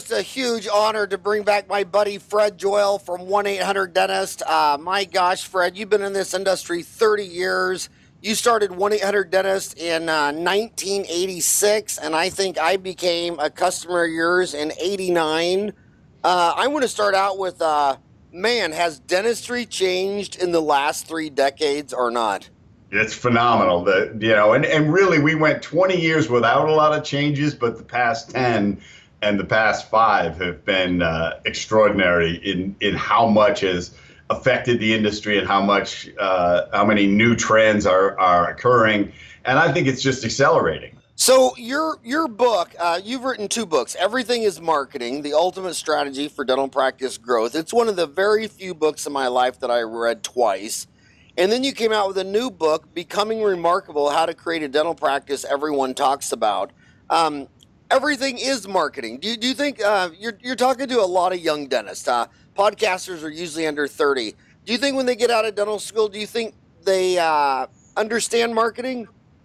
just a huge honor to bring back my buddy Fred Joyal from 1-800-Dentist. My gosh, Fred, you've been in this industry 30 years. You started 1-800-Dentist in 1986, and I think I became a customer of yours in 89. I want to start out with, man, has dentistry changed in the last 3 decades or not? It's phenomenal that, and really we went 20 years without a lot of changes, but the past 10 and the past 5 have been extraordinary in how much has affected the industry and how many new trends are occurring. And I think it's just accelerating. So your book, you've written 2 books. Everything is Marketing, The Ultimate Strategy for Dental Practice Growth. It's one of the very few books in my life that I read twice. And then you came out with a new book, Becoming Remarkable, How to Create a Dental Practice Everyone Talks About. Everything is marketing. Do you think you're talking to a lot of young dentists? Podcasters are usually under 30. Do you think when they get out of dental school, do you think they understand marketing?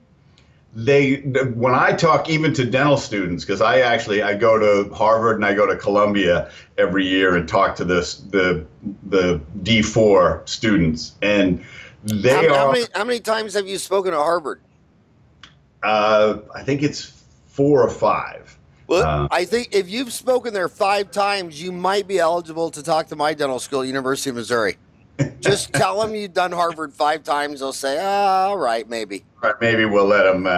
When I talk even to dental students, because I go to Harvard and I go to Columbia every year and talk to the D4 students, and how many times have you spoken at Harvard? I think it's 4 or 5. Well, I think if you've spoken there 5 times, you might be eligible to talk to my dental school, University of Missouri. Just tell them you've done Harvard 5 times. They'll say, all right, maybe. Right, maybe we'll let them,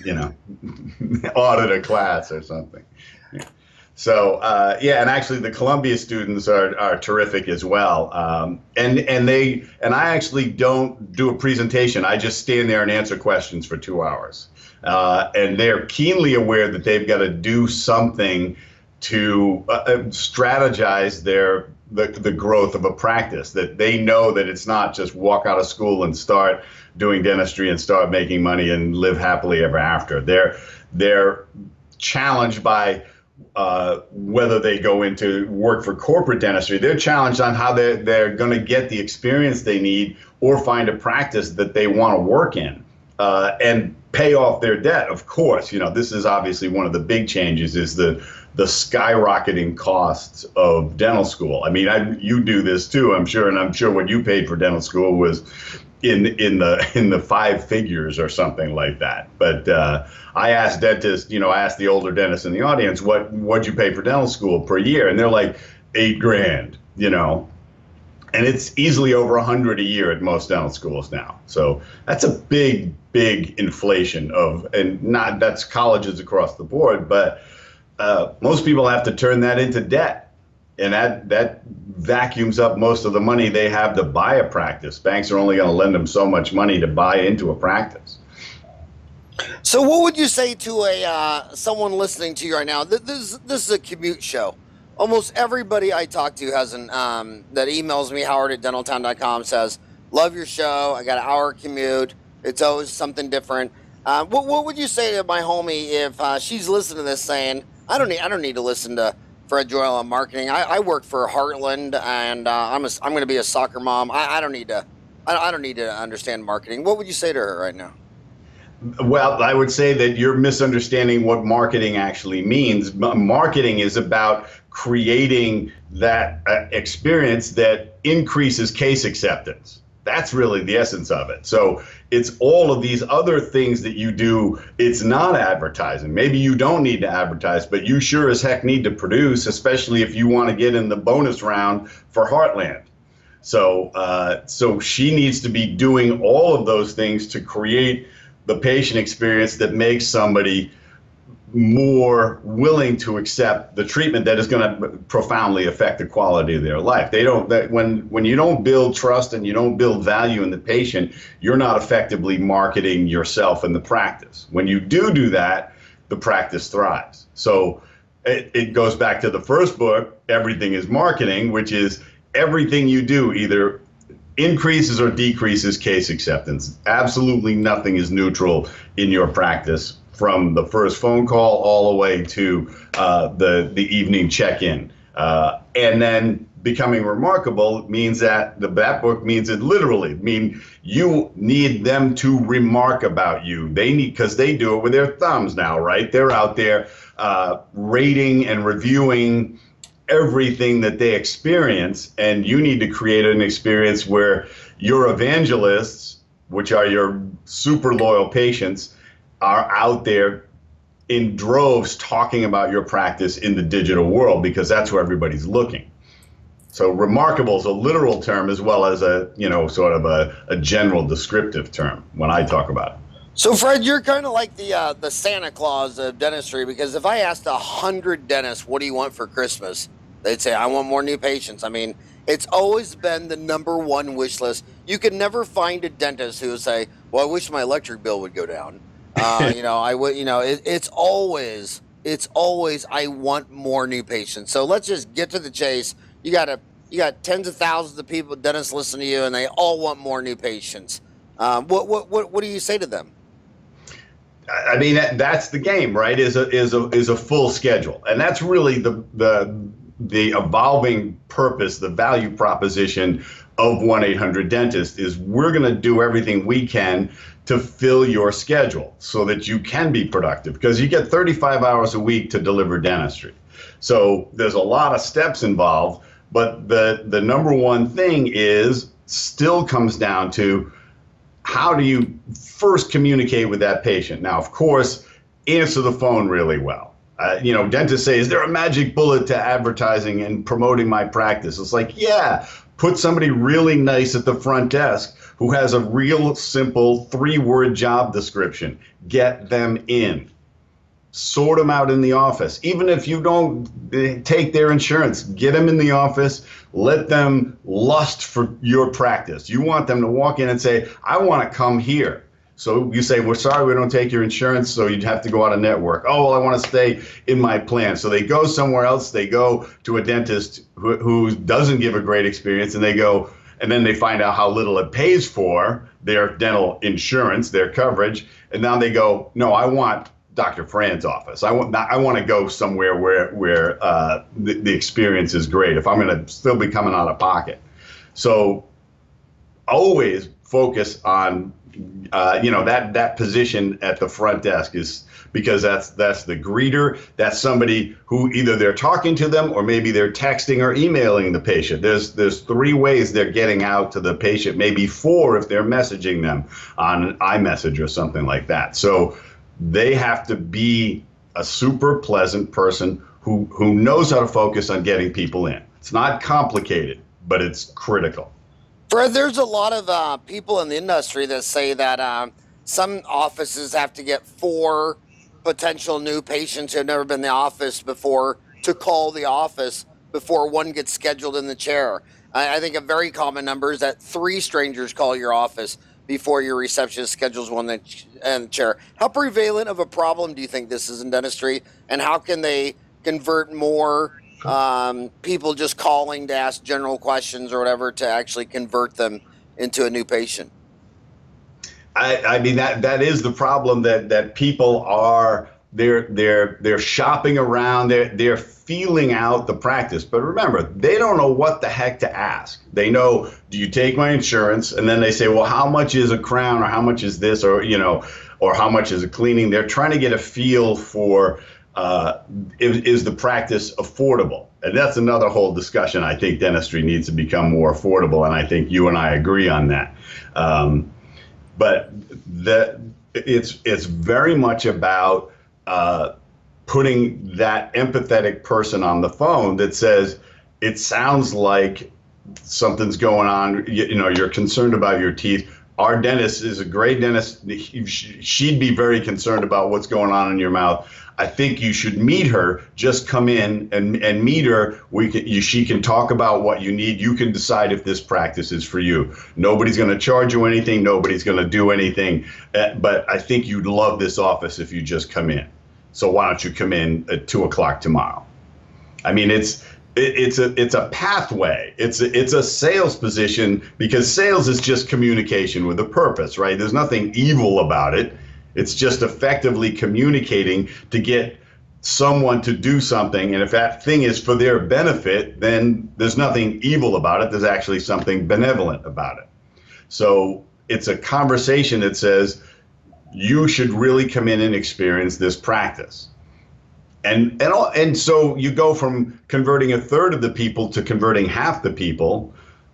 audit a class or something. Yeah. So, and actually the Columbia students are terrific as well. And I actually don't do a presentation. I just stand there and answer questions for 2 hours. And they're keenly aware that they've got to do something to strategize the growth of a practice, that they know that it's not just walk out of school and start doing dentistry and start making money and live happily ever after. They're challenged by whether they go into work for corporate dentistry. They're challenged on how they're going to get the experience they need or find a practice that they want to work in and pay off their debt. Of course, this is obviously one of the big changes is the skyrocketing costs of dental school. I mean, you do this too, I'm sure, and I'm sure what you paid for dental school was in the 5 figures or something like that. But I asked dentists, I asked the older dentists in the audience, what'd you pay for dental school per year? And they're like, $8,000, and it's easily over 100 a year at most dental schools now. So that's a big inflation that's colleges across the board, but most people have to turn that into debt, and that vacuums up most of the money they have to buy a practice. Banks are only going to lend them so much money to buy into a practice. So what would you say to someone listening to you right now? This is a commute show. Almost everybody I talk to has that emails me, howard@dentaltown.com, says, love your show, I got an hour commute, it's always something different. What would you say to my homie if she's listening to this saying, I don't need to listen to Fred Joyal on marketing. I work for Heartland, and I'm going to be a soccer mom. I don't need to understand marketing. What would you say to her right now? Well, I would say that you're misunderstanding what marketing actually means. Marketing is about creating that experience that increases case acceptance. That's really the essence of it. So it's all of these other things that you do. It's not advertising. Maybe you don't need to advertise, but you sure as heck need to produce, especially if you want to get in the bonus round for Heartland. So she needs to be doing all of those things to create the patient experience that makes somebody more willing to accept the treatment that is going to profoundly affect the quality of their life. When you don't build trust and you don't build value in the patient, you're not effectively marketing yourself and the practice. When you do that, the practice thrives. So it goes back to the first book, Everything is Marketing, which is everything you do either increases or decreases case acceptance. Absolutely nothing is neutral in your practice, from the first phone call all the way to the evening check-in. And then becoming remarkable means that that book means it literally. You need them to remark about you. They need, because they do it with their thumbs now, right? They're out there rating and reviewing everything that they experience, and you need to create an experience where your evangelists, which are your super loyal patients, are out there in droves talking about your practice in the digital world, because that's where everybody's looking. So remarkable is a literal term as well as a, sort of a general descriptive term when I talk about it. So Fred, you're kind of like the Santa Claus of dentistry, because if I asked 100 dentists, what do you want for Christmas? They'd say, I want more new patients. I mean, it's always been the one wish list. You could never find a dentist who would say, well, I wish my electric bill would go down. I would, it's always, I want more new patients. So let's just get to the chase. You got tens of thousands of people, dentists listen to you, and they all want more new patients. What do you say to them? I mean, that's the game, right? Is a full schedule, and that's really the evolving purpose, the value proposition of 1-800-DENTIST is we're going to do everything we can to fill your schedule so that you can be productive, because you get 35 hours a week to deliver dentistry. So there's a lot of steps involved, but the number one thing still comes down to how do you first communicate with that patient? Now, of course, answer the phone really well. Dentists say, is there a magic bullet to advertising and promoting my practice? It's like, yeah, put somebody really nice at the front desk who has a real simple 3-word job description. Get them in. Sort them out in the office. Even if you don't take their insurance, get them in the office. Let them lust for your practice. You want them to walk in and say, I want to come here. So you say, we're sorry, we don't take your insurance, so you'd have to go out of network. Oh, well, I want to stay in my plan. So they go somewhere else. They go to a dentist who doesn't give a great experience, and then they find out how little it pays for their dental insurance, their coverage, and now they go, no, I want Dr. Fran's office. I want to go somewhere where the experience is great if I'm going to still be coming out of pocket. So always focus on that position at the front desk, is because that's the greeter. That's somebody who either they're talking to them or maybe they're texting or emailing the patient. There's 3 ways they're getting out to the patient, maybe 4 if they're messaging them on iMessage or something like that. So they have to be a super pleasant person who knows how to focus on getting people in. It's not complicated, but it's critical. Fred, there's a lot of people in the industry that say that some offices have to get 4 potential new patients who have never been in the office before to call the office before one gets scheduled in the chair. I think a very common number is that 3 strangers call your office before your receptionist schedules one in the chair. How prevalent of a problem do you think this is in dentistry, and how can they convert more people just calling to ask general questions or whatever to actually convert them into a new patient? I mean, that is the problem, that people are, they're shopping around, they're feeling out the practice. But remember, they don't know what the heck to ask. They know, do you take my insurance? And then they say, well, how much is a crown, or how much is this, or or how much is a cleaning? They're trying to get a feel for is the practice affordable? And that's another whole discussion. I think dentistry needs to become more affordable, and I think you and I agree on that. But it's very much about putting that empathetic person on the phone that says, it sounds like something's going on. You're concerned about your teeth. Our dentist is a great dentist. She'd be very concerned about what's going on in your mouth. I think you should meet her. Just come in and meet her. She can talk about what you need. You can decide if this practice is for you. Nobody's going to charge you anything. Nobody's going to do anything. But I think you'd love this office if you just come in. So why don't you come in at 2 o'clock tomorrow? I mean, it's a pathway. It's a sales position, because sales is just communication with a purpose, right? There's nothing evil about it. It's just effectively communicating to get someone to do something, and if that thing is for their benefit, then there's nothing evil about it. There's actually something benevolent about it. So it's a conversation that says, you should really come in and experience this practice. And so you go from converting a third of the people to converting half the people.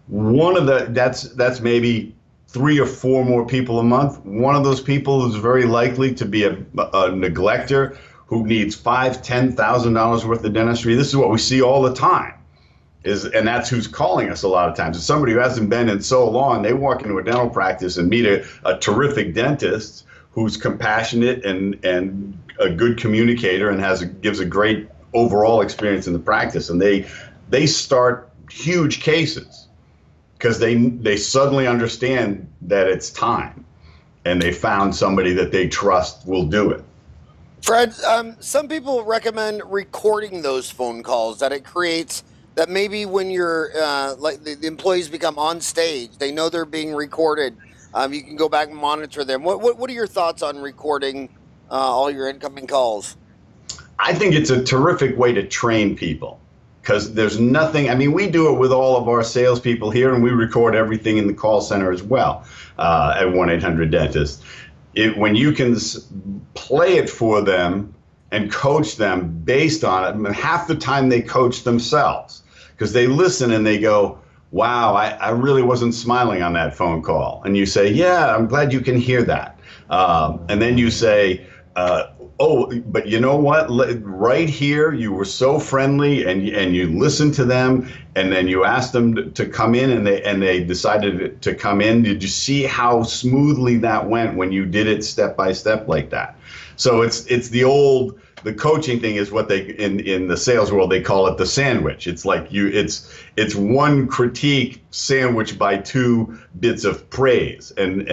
That's maybe 3 or 4 more people a month. One of those people is very likely to be a neglector who needs $5,000-$10,000 worth of dentistry. This is what we see all the time. And that's who's calling us a lot of times. It's somebody who hasn't been in so long. They walk into a dental practice and meet a terrific dentist who's compassionate and a good communicator and gives a great overall experience in the practice. And they start huge cases because they suddenly understand that it's time, and they found somebody that they trust will do it. Fred, some people recommend recording those phone calls, that it creates that maybe when you're like the employees become on stage, they know they're being recorded. You can go back and monitor them. What are your thoughts on recording all your incoming calls? I think it's a terrific way to train people, because there's nothing. I mean, we do it with all of our salespeople here, and we record everything in the call center as well at 1-800-DENTIST. When you can play it for them and coach them based on it, I mean, half the time they coach themselves, because they listen and they go, wow, I really wasn't smiling on that phone call. And you say, yeah, I'm glad you can hear that. And then you say, oh, but you know what? Right here, you were so friendly, and you listened to them, and then you asked them to come in, and they decided to come in. Did you see how smoothly that went when you did it step by step like that? So it's the coaching thing is what they in the sales world they call it the sandwich. It's like it's one critique sandwiched by 2 bits of praise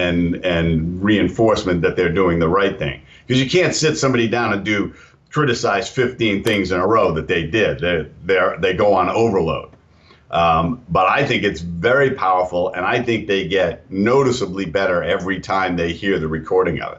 and reinforcement that they're doing the right thing. Because you can't sit somebody down and criticize 15 things in a row that they did. They go on overload. But I think it's very powerful, and I think they get noticeably better every time they hear the recording of it.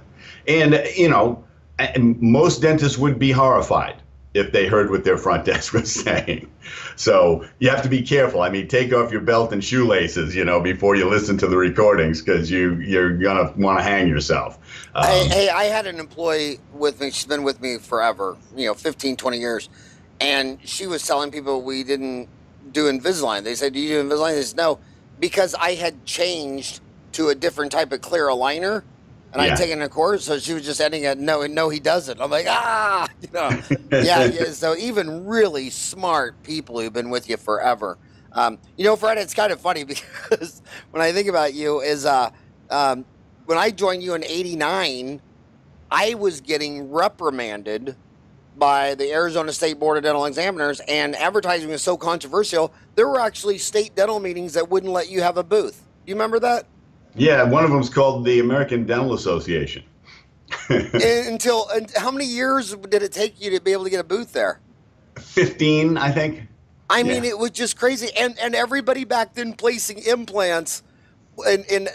And most dentists would be horrified if they heard what their front desk was saying. So you have to be careful. I mean, take off your belt and shoelaces, before you listen to the recordings, because you're going to want to hang yourself. Hey, I had an employee with me. She's been with me forever, 15, 20 years. And she was telling people we didn't do Invisalign. They said, do you do Invisalign? They said, no, because I had changed to a different type of clear aligner. And I'd taken a course, so she was just ending at no, he doesn't. I'm like, yeah. So even really smart people who've been with you forever. Fred, it's kind of funny because when I think about you is when I joined you in '89, I was getting reprimanded by the Arizona State Board of Dental Examiners, and advertising was so controversial, there were actually state dental meetings that wouldn't let you have a booth. Do you remember that? Yeah, one of them is called the American Dental Association. And how many years did it take you to be able to get a booth there? 15, I think. I mean, it was just crazy. And everybody back then placing implants in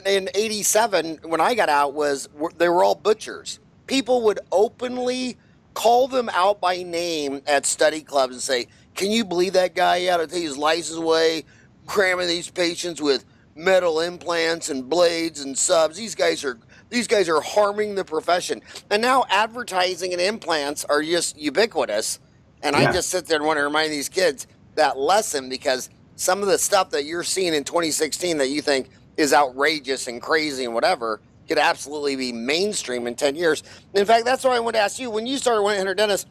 87, when I got out, they were all butchers. People would openly call them out by name at study clubs and say, can you believe that guy out to take his license away, cramming these patients with metal implants and blades and subs? These guys are harming the profession. And now advertising and implants are just ubiquitous. And I just sit there and want to remind these kids that lesson, because some of the stuff that you're seeing in 2016 that you think is outrageous and crazy and whatever could absolutely be mainstream in 10 years. In fact, that's why I want to ask you, when you started 1-800-DENTIST,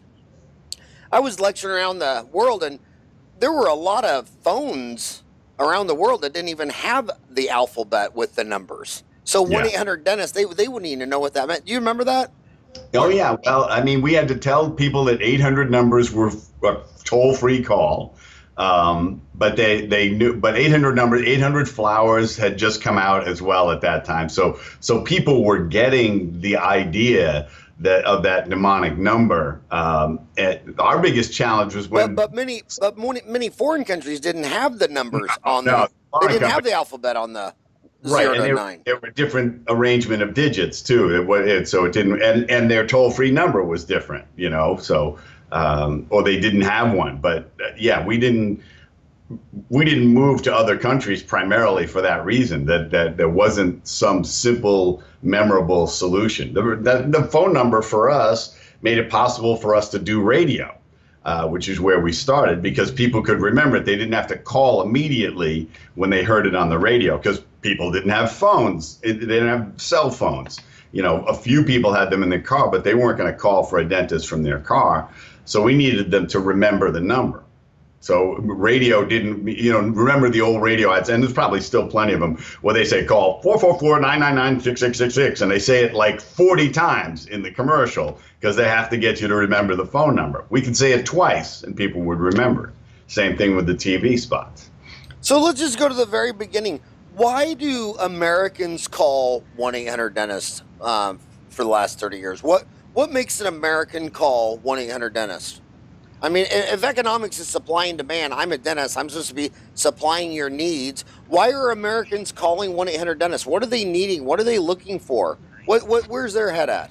I was lecturing around the world, and there were a lot of phones around the world that didn't even have the alphabet with the numbers. So 1-800-DENTIST, they wouldn't even know what that meant. Do you remember that? Oh, yeah. Well, I mean, we had to tell people that 800 numbers were a toll-free call. But they knew, but 800 flowers had just come out as well at that time. So people were getting the idea of that mnemonic number. Our biggest challenge was when, but many foreign countries didn't have the numbers on them. They didn't have the alphabet on the 0 to 9. There were different arrangement of digits too. So it didn't, and their toll-free number was different. So or they didn't have one. But yeah, we didn't move to other countries primarily for that reason, that there wasn't some simple, memorable solution. The phone number for us made it possible for us to do radio, which is where we started, because people could remember it. They didn't have to call immediately when they heard it on the radio, because people didn't have phones. They didn't have cell phones. You know, a few people had them in their car, but they weren't going to call for a dentist from their car. So we needed them to remember the number. So radio didn't, remember the old radio ads, and there's probably still plenty of them, where they say call 444-999-6666, and they say it like 40 times in the commercial because they have to get you to remember the phone number. We could say it twice and people would remember it. Same thing with the TV spots. So let's just go to the very beginning. Why do Americans call 1-800-DENTIST for the last 30 years? What makes an American call 1-800-DENTIST? I mean, if economics is supply and demand, I'm a dentist. I'm supposed to be supplying your needs. Why are Americans calling 1-800-DENTIST? What are they needing? What are they looking for? Where's their head at?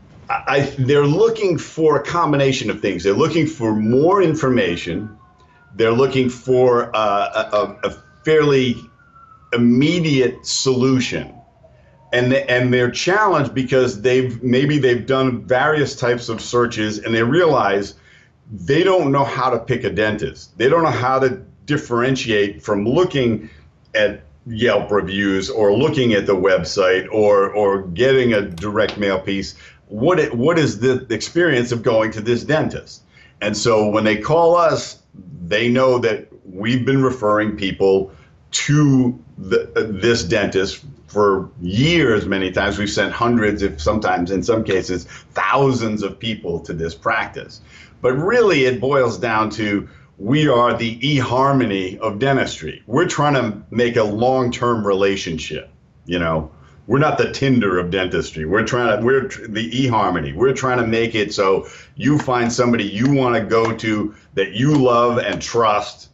They're looking for a combination of things. They're looking for more information. They're looking for a fairly immediate solution. And they're challenged because they've done various types of searches, and they realize they don't know how to pick a dentist. They don't know how to differentiate from looking at Yelp reviews or looking at the website or getting a direct mail piece. What is the experience of going to this dentist? And so when they call us, they know that we've been referring people to this dentist for years. Many times we've sent hundreds, if sometimes in some cases thousands of people to this practice. But really it boils down to, we are the eHarmony of dentistry. We're trying to make a long-term relationship. We're not the Tinder of dentistry. We're the eHarmony. We're trying to make it so you find somebody you want to go to that you love and trust,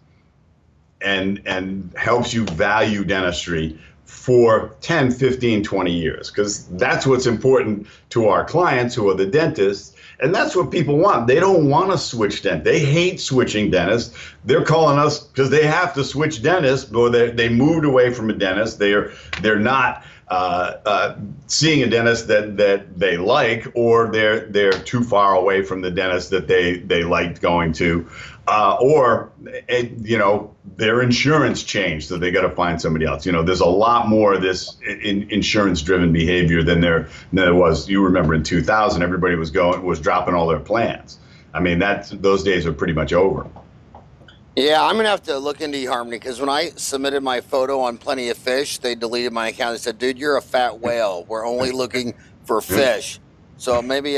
and helps you value dentistry for 10, 15, 20 years, because that's what's important to our clients who are the dentists. And that's what people want. They don't want to switch dentists. They hate switching dentists. They're calling us because they have to switch dentists, or they moved away from a dentist. They're not seeing a dentist that they like, or they're too far away from the dentist that they liked going to, or their insurance changed, so they got to find somebody else. There's a lot more of this insurance-driven behavior than there was. You remember in 2000, everybody was dropping all their plans. I mean, those days are pretty much over. Yeah, I'm going to have to look into eHarmony, because when I submitted my photo on Plenty of Fish, they deleted my account. They said, dude, you're a fat whale. We're only looking for fish. So maybe,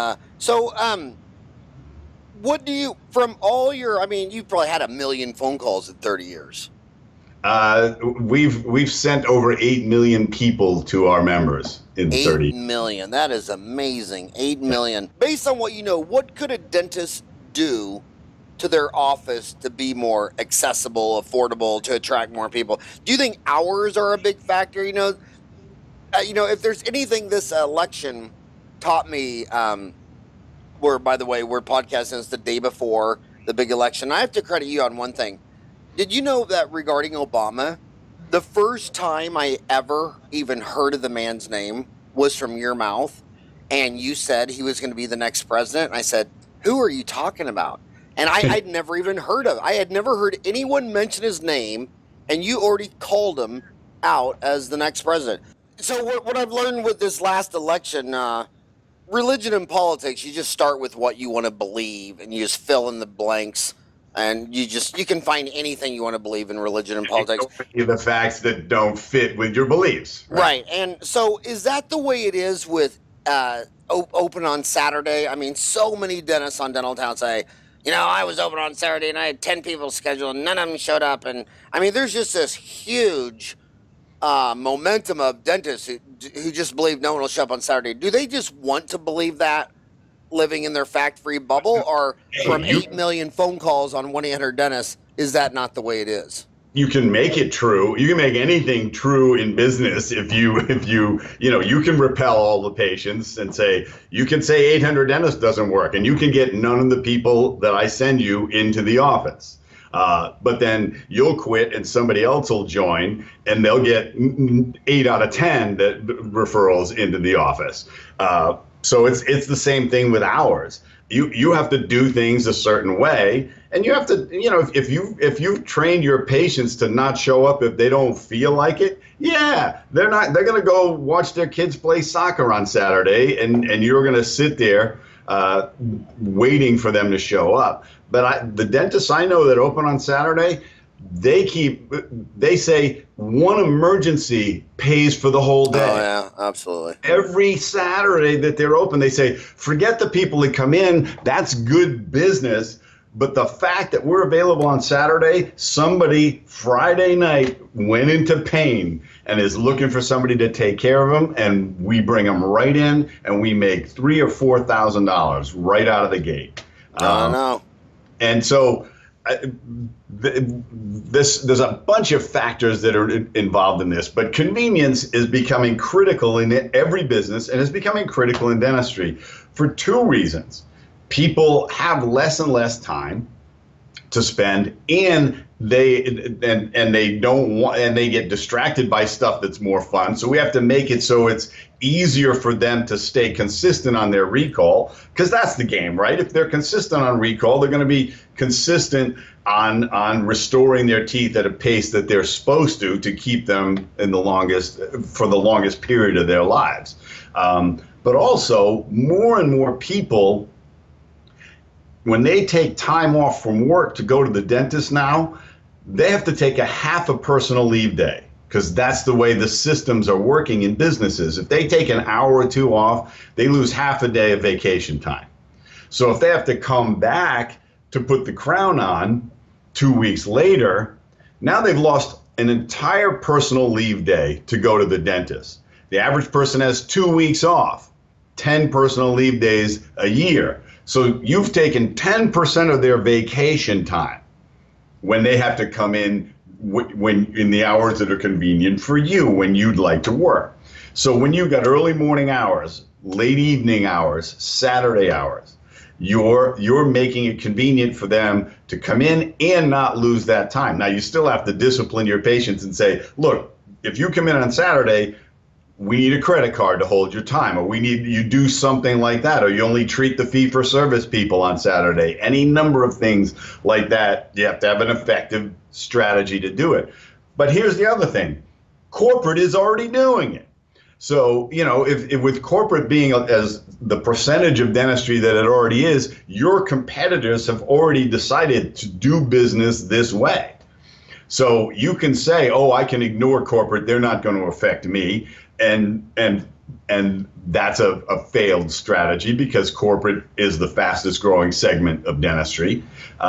what do you, from all your, you've probably had 1 million phone calls in 30 years. We've sent over 8 million people to our members in 30. 8 million. That is amazing. 8 million. Based on what you know, what could a dentist do to their office to be more accessible, affordable, to attract more people? Do you think hours are a big factor? If there's anything this election taught me, by the way, we're podcasting this the day before the big election. I have to credit you on one thing. Did you know that regarding Obama, the first time I ever even heard of the man's name was from your mouth, and you said he was going to be the next president? And I said, who are you talking about? And I'd never even heard of it. I had never heard anyone mention his name, and you already called him out as the next president. So what I've learned with this last election, religion and politics, you just start with what you want to believe, and you just fill in the blanks, and you can find anything you want to believe in religion and politics. The facts that don't fit with your beliefs. Right. And so is that the way it is with open on Saturday? So many dentists on Dental Town say, I was open on Saturday and I had 10 people scheduled and none of them showed up. And there's just this huge momentum of dentists who just believe no one will show up on Saturday. Do they just want to believe that, living in their fact-free bubble? Or from 8 million phone calls on 1-800-DENTIST, is that not the way it is? you can make it true. You can make anything true in business if you can repel all the patients and say, you can say 800 dentists doesn't work, and you can get none of the people that I send you into the office. But then you'll quit and somebody else will join, and they'll get 8 out of 10 referrals into the office. So it's the same thing with hours. You have to do things a certain way, and you have to, if you've trained your patients to not show up if they don't feel like it, they're going to go watch their kids play soccer on Saturday, and you're going to sit there waiting for them to show up. But the dentists I know that open on Saturday, they say one emergency pays for the whole day. Oh, yeah, absolutely. Every Saturday that they're open, they say, forget the people that come in, that's good business. But the fact that we're available on Saturday, somebody Friday night went into pain and is looking for somebody to take care of them, and we bring them right in, and we make $3,000 or $4,000 right out of the gate. No. And so there's a bunch of factors that are involved in this, but convenience is becoming critical in every business, and is becoming critical in dentistry for two reasons. People have less and less time to spend, and they get distracted by stuff that's more fun. So we have to make it so it's easier for them to stay consistent on their recall, because that's the game, right? If they're consistent on recall, they're going to be consistent on restoring their teeth at a pace that they're supposed to keep them for the longest period of their lives. But also, more and more people, when they take time off from work to go to the dentist now, they have to take a half a personal leave day, because that's the way the systems are working in businesses. If they take an hour or two off, they lose half a day of vacation time. So if they have to come back to put the crown on 2 weeks later, now they've lost an entire personal leave day to go to the dentist. The average person has 2 weeks off, 10 personal leave days a year. So you've taken 10% of their vacation time when they have to come in when in the hours that are convenient for you, when you'd like to work. So when you've got early morning hours, late evening hours, Saturday hours, you're making it convenient for them to come in and not lose that time. Now, you still have to discipline your patients and say, look, if you come in on Saturday, we need a credit card to hold your time, or we need you do something like that, or you only treat the fee-for-service people on Saturday. Any number of things like that. You have to have an effective strategy to do it. But here's the other thing. Corporate is already doing it. So, if with corporate being as the percentage of dentistry that it already is, your competitors have already decided to do business this way. So you can say, oh, I can ignore corporate, they're not going to affect me. And that's a failed strategy, because corporate is the fastest growing segment of dentistry,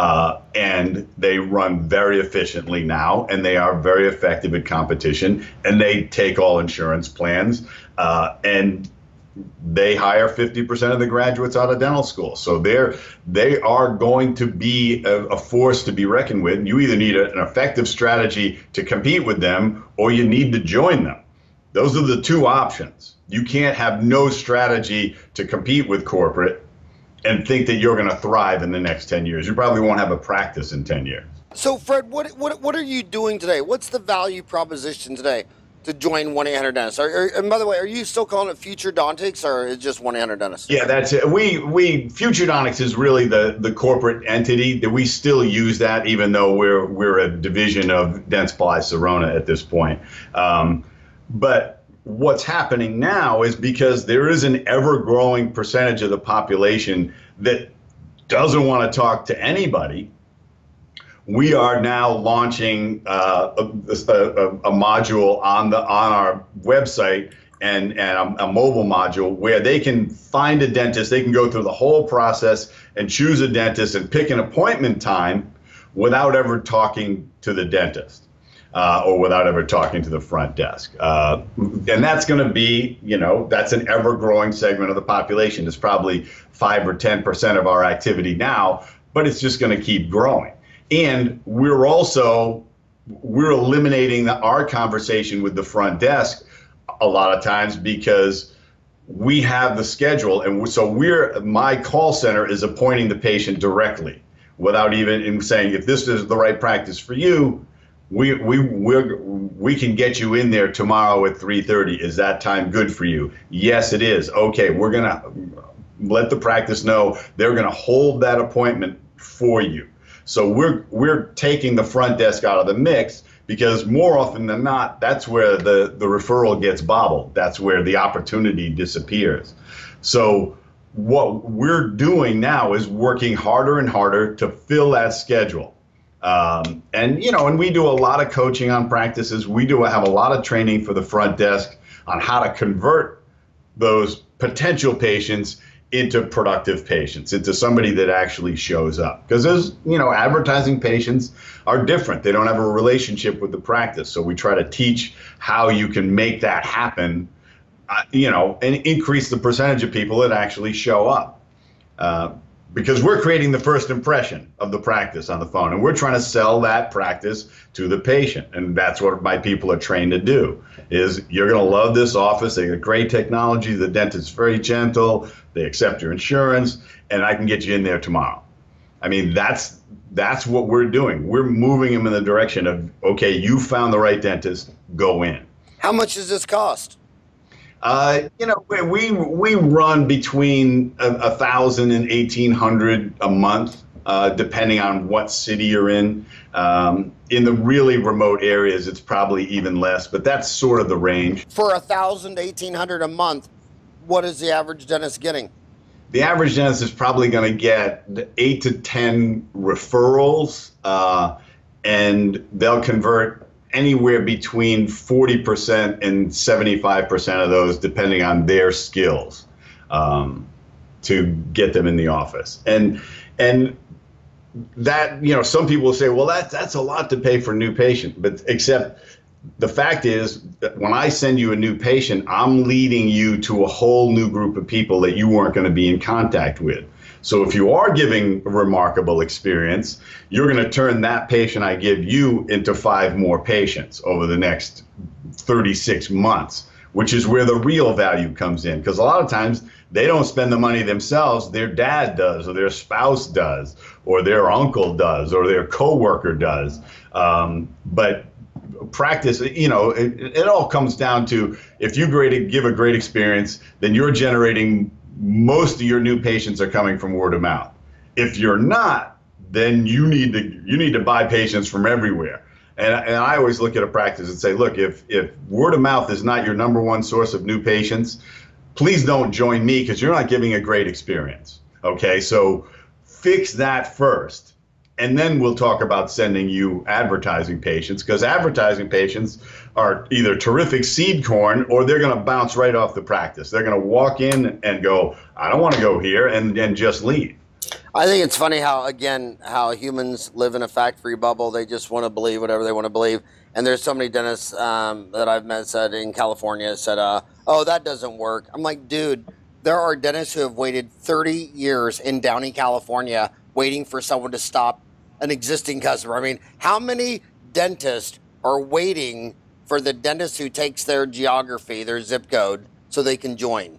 and they run very efficiently now, and they are very effective at competition, and they take all insurance plans, and they hire 50% of the graduates out of dental school. So they are going to be a force to be reckoned with. You either need an effective strategy to compete with them, or you need to join them. Those are the two options. You can't have no strategy to compete with corporate and think that you're going to thrive in the next 10 years. You probably won't have a practice in 10 years. So, Fred, what are you doing today? What's the value proposition today to join 1-800-Dentist? And by the way, are you still calling it Future Dontics, or is it just 1-800-Dentist? Yeah, that's it. Future Dontics is really the corporate entity that we still use that, even though we're a division of Dentsply Sirona at this point. But what's happening now is, because there is an ever-growing percentage of the population that doesn't want to talk to anybody, we are now launching a module on our website and a mobile module where they can find a dentist. They can go through the whole process and choose a dentist and pick an appointment time without ever talking to the dentist. Or without ever talking to the front desk. And that's going to be, that's an ever-growing segment of the population. It's probably 5 or 10% of our activity now, but it's just going to keep growing. And we're also we're eliminating our conversation with the front desk a lot of times because we have the schedule, and so my call center is appointing the patient directly without even saying, if this is the right practice for you, we can get you in there tomorrow at 3:30. Is that time good for you? Yes, it is. Okay, we're gonna let the practice know they're gonna hold that appointment for you. So we're taking the front desk out of the mix, because more often than not, that's where the referral gets bobbled. That's where the opportunity disappears. So what we're doing now is working harder and harder to fill that schedule. And we do a lot of coaching on practices. We do have a lot of training for the front desk on how to convert those potential patients into productive patients, into somebody that actually shows up. Because advertising patients are different. They don't have a relationship with the practice. So we try to teach how you can make that happen, and increase the percentage of people that actually show up. Because we're creating the first impression of the practice on the phone, and we're trying to sell that practice to the patient. And that's what my people are trained to do, is you're going to love this office. They got great technology. The dentist's very gentle. They accept your insurance, and I can get you in there tomorrow. I mean, that's what we're doing. We're moving them in the direction of, okay, you found the right dentist, go in. How much does this cost? We run between 1,000 and 1,800 a month, depending on what city you're in. In the really remote areas, it's probably even less, but that's sort of the range. For 1,000 to 1,800 a month, what is the average dentist getting? The average dentist is probably going to get 8 to 10 referrals, and they'll convert anywhere between 40% and 75% of those, depending on their skills, to get them in the office. And that, some people will say, well, that's a lot to pay for a new patient. But except the fact is that when I send you a new patient, I'm leading you to a whole new group of people that you weren't going to be in contact with. So if you are giving a remarkable experience, you're going to turn that patient I give you into 5 more patients over the next 36 months, which is where the real value comes in. Because a lot of times they don't spend the money themselves. Their dad does, or their spouse does, or their uncle does, or their coworker does. But practice, it all comes down to, if you give a great experience, then you're generating, most of your new patients are coming from word of mouth. If you're not, then you need to buy patients from everywhere. And I always look at a practice and say, look, if word of mouth is not your number one source of new patients, please don't join me, because you're not giving a great experience. Okay, so fix that first. And then we'll talk about sending you advertising patients, because advertising patients are either terrific seed corn, or they're going to bounce right off the practice. They're going to walk in and go, I don't want to go here, and just leave. I think it's funny how humans live in a factory bubble. They just want to believe whatever they want to believe. And there's so many dentists that I've met said in California said, oh, that doesn't work. I'm like, dude, there are dentists who have waited 30 years in Downey, California, waiting for someone to stop an existing customer. I mean, how many dentists are waiting for the dentist who takes their geography, their zip code, so they can join?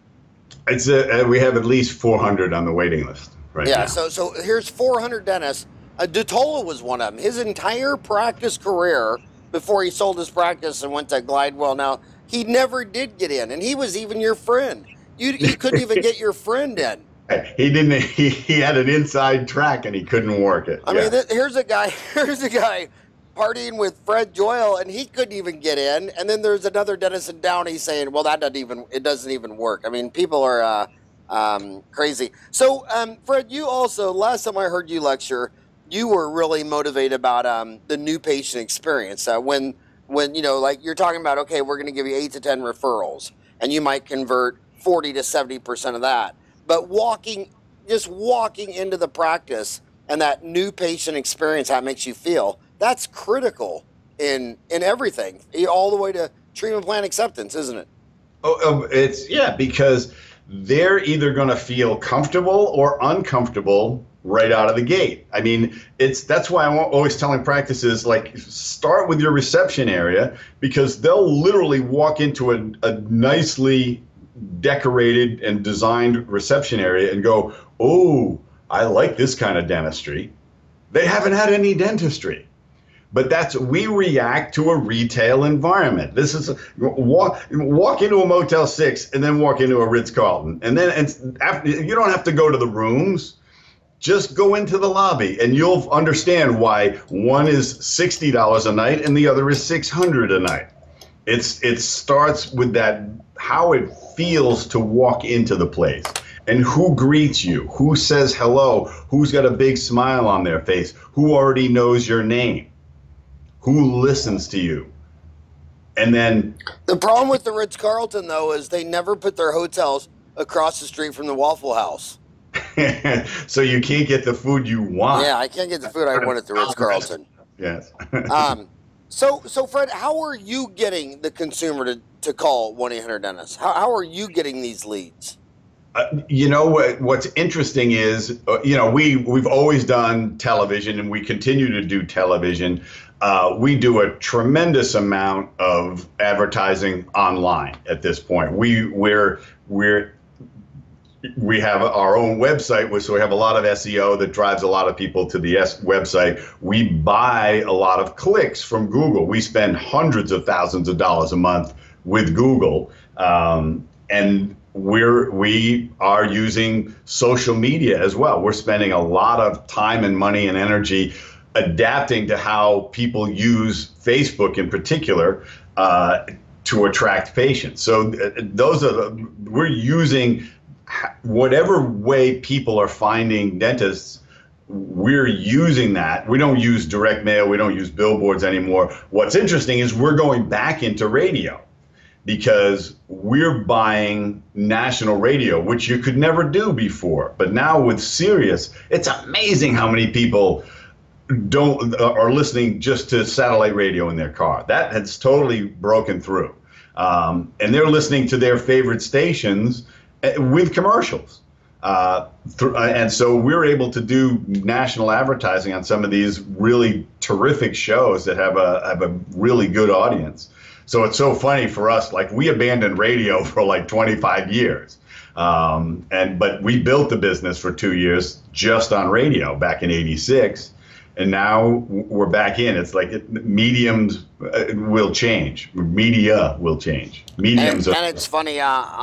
We have at least 400 on the waiting list right now. So here's 400 dentists. DeTola was one of them. His entire practice career, before he sold his practice and went to Glidewell, now, he never did get in, and he was even your friend. You couldn't even get your friend in. He didn't. He had an inside track and he couldn't work it. I mean, here's a guy partying with Fred Joyal, and he couldn't even get in. And then there's another dentist in Downey saying, "Well, it doesn't even work." I mean, people are crazy. So, Fred, you also, last time I heard you lecture, you were really motivated about the new patient experience. When like you're talking about, okay, we're going to give you 8 to 10 referrals, and you might convert 40 to 70% of that. But just walking into the practice and that new patient experience, how it makes you feel, that's critical in everything, all the way to treatment plan acceptance, isn't it? Because they're either going to feel comfortable or uncomfortable right out of the gate. I mean, that's why I'm always telling practices, like, start with your reception area, because they'll literally walk into a nicely decorated and designed reception area and go, oh, I like this kind of dentistry. They haven't had any dentistry. But we react to a retail environment. This is walk into a Motel 6 and then walk into a Ritz-Carlton. And then after, you don't have to go to the rooms. Just go into the lobby and you'll understand why one is $60 a night and the other is $600 a night. It starts with that, how it feels to walk into the place. And who greets you, who says hello, who's got a big smile on their face, who already knows your name, who listens to you. And then the problem with the Ritz-Carlton, though, is they never put their hotels across the street from the Waffle House. So you can't get the food you want. Yeah, I can't get the food I want at the Ritz-Carlton. Yes. So Fred, how are you getting the consumer to call 1-800-DENTIST? How are you getting these leads? You know what's interesting is, we've always done television and we continue to do television. We do a tremendous amount of advertising online at this point. We have our own website, so we have a lot of SEO that drives a lot of people to the website. We buy a lot of clicks from Google. We spend hundreds of thousands of dollars a month with Google, and we are using social media as well. We're spending a lot of time and money and energy adapting to how people use Facebook in particular to attract patients. So we're using whatever way people are finding dentists. We're using that. We don't use direct mail. We don't use billboards anymore. What's interesting is we're going back into radio, because we're buying national radio, which you could never do before. But now with Sirius, it's amazing how many people are listening just to satellite radio in their car. That has totally broken through. And they're listening to their favorite stations with commercials. And so we're able to do national advertising on some of these really terrific shows that have a really good audience. So it's so funny for us, like, we abandoned radio for like 25 years. But we built the business for 2 years just on radio back in '86. And now we're back in. It's like mediums will change. Media will change. Mediums. And it's funny,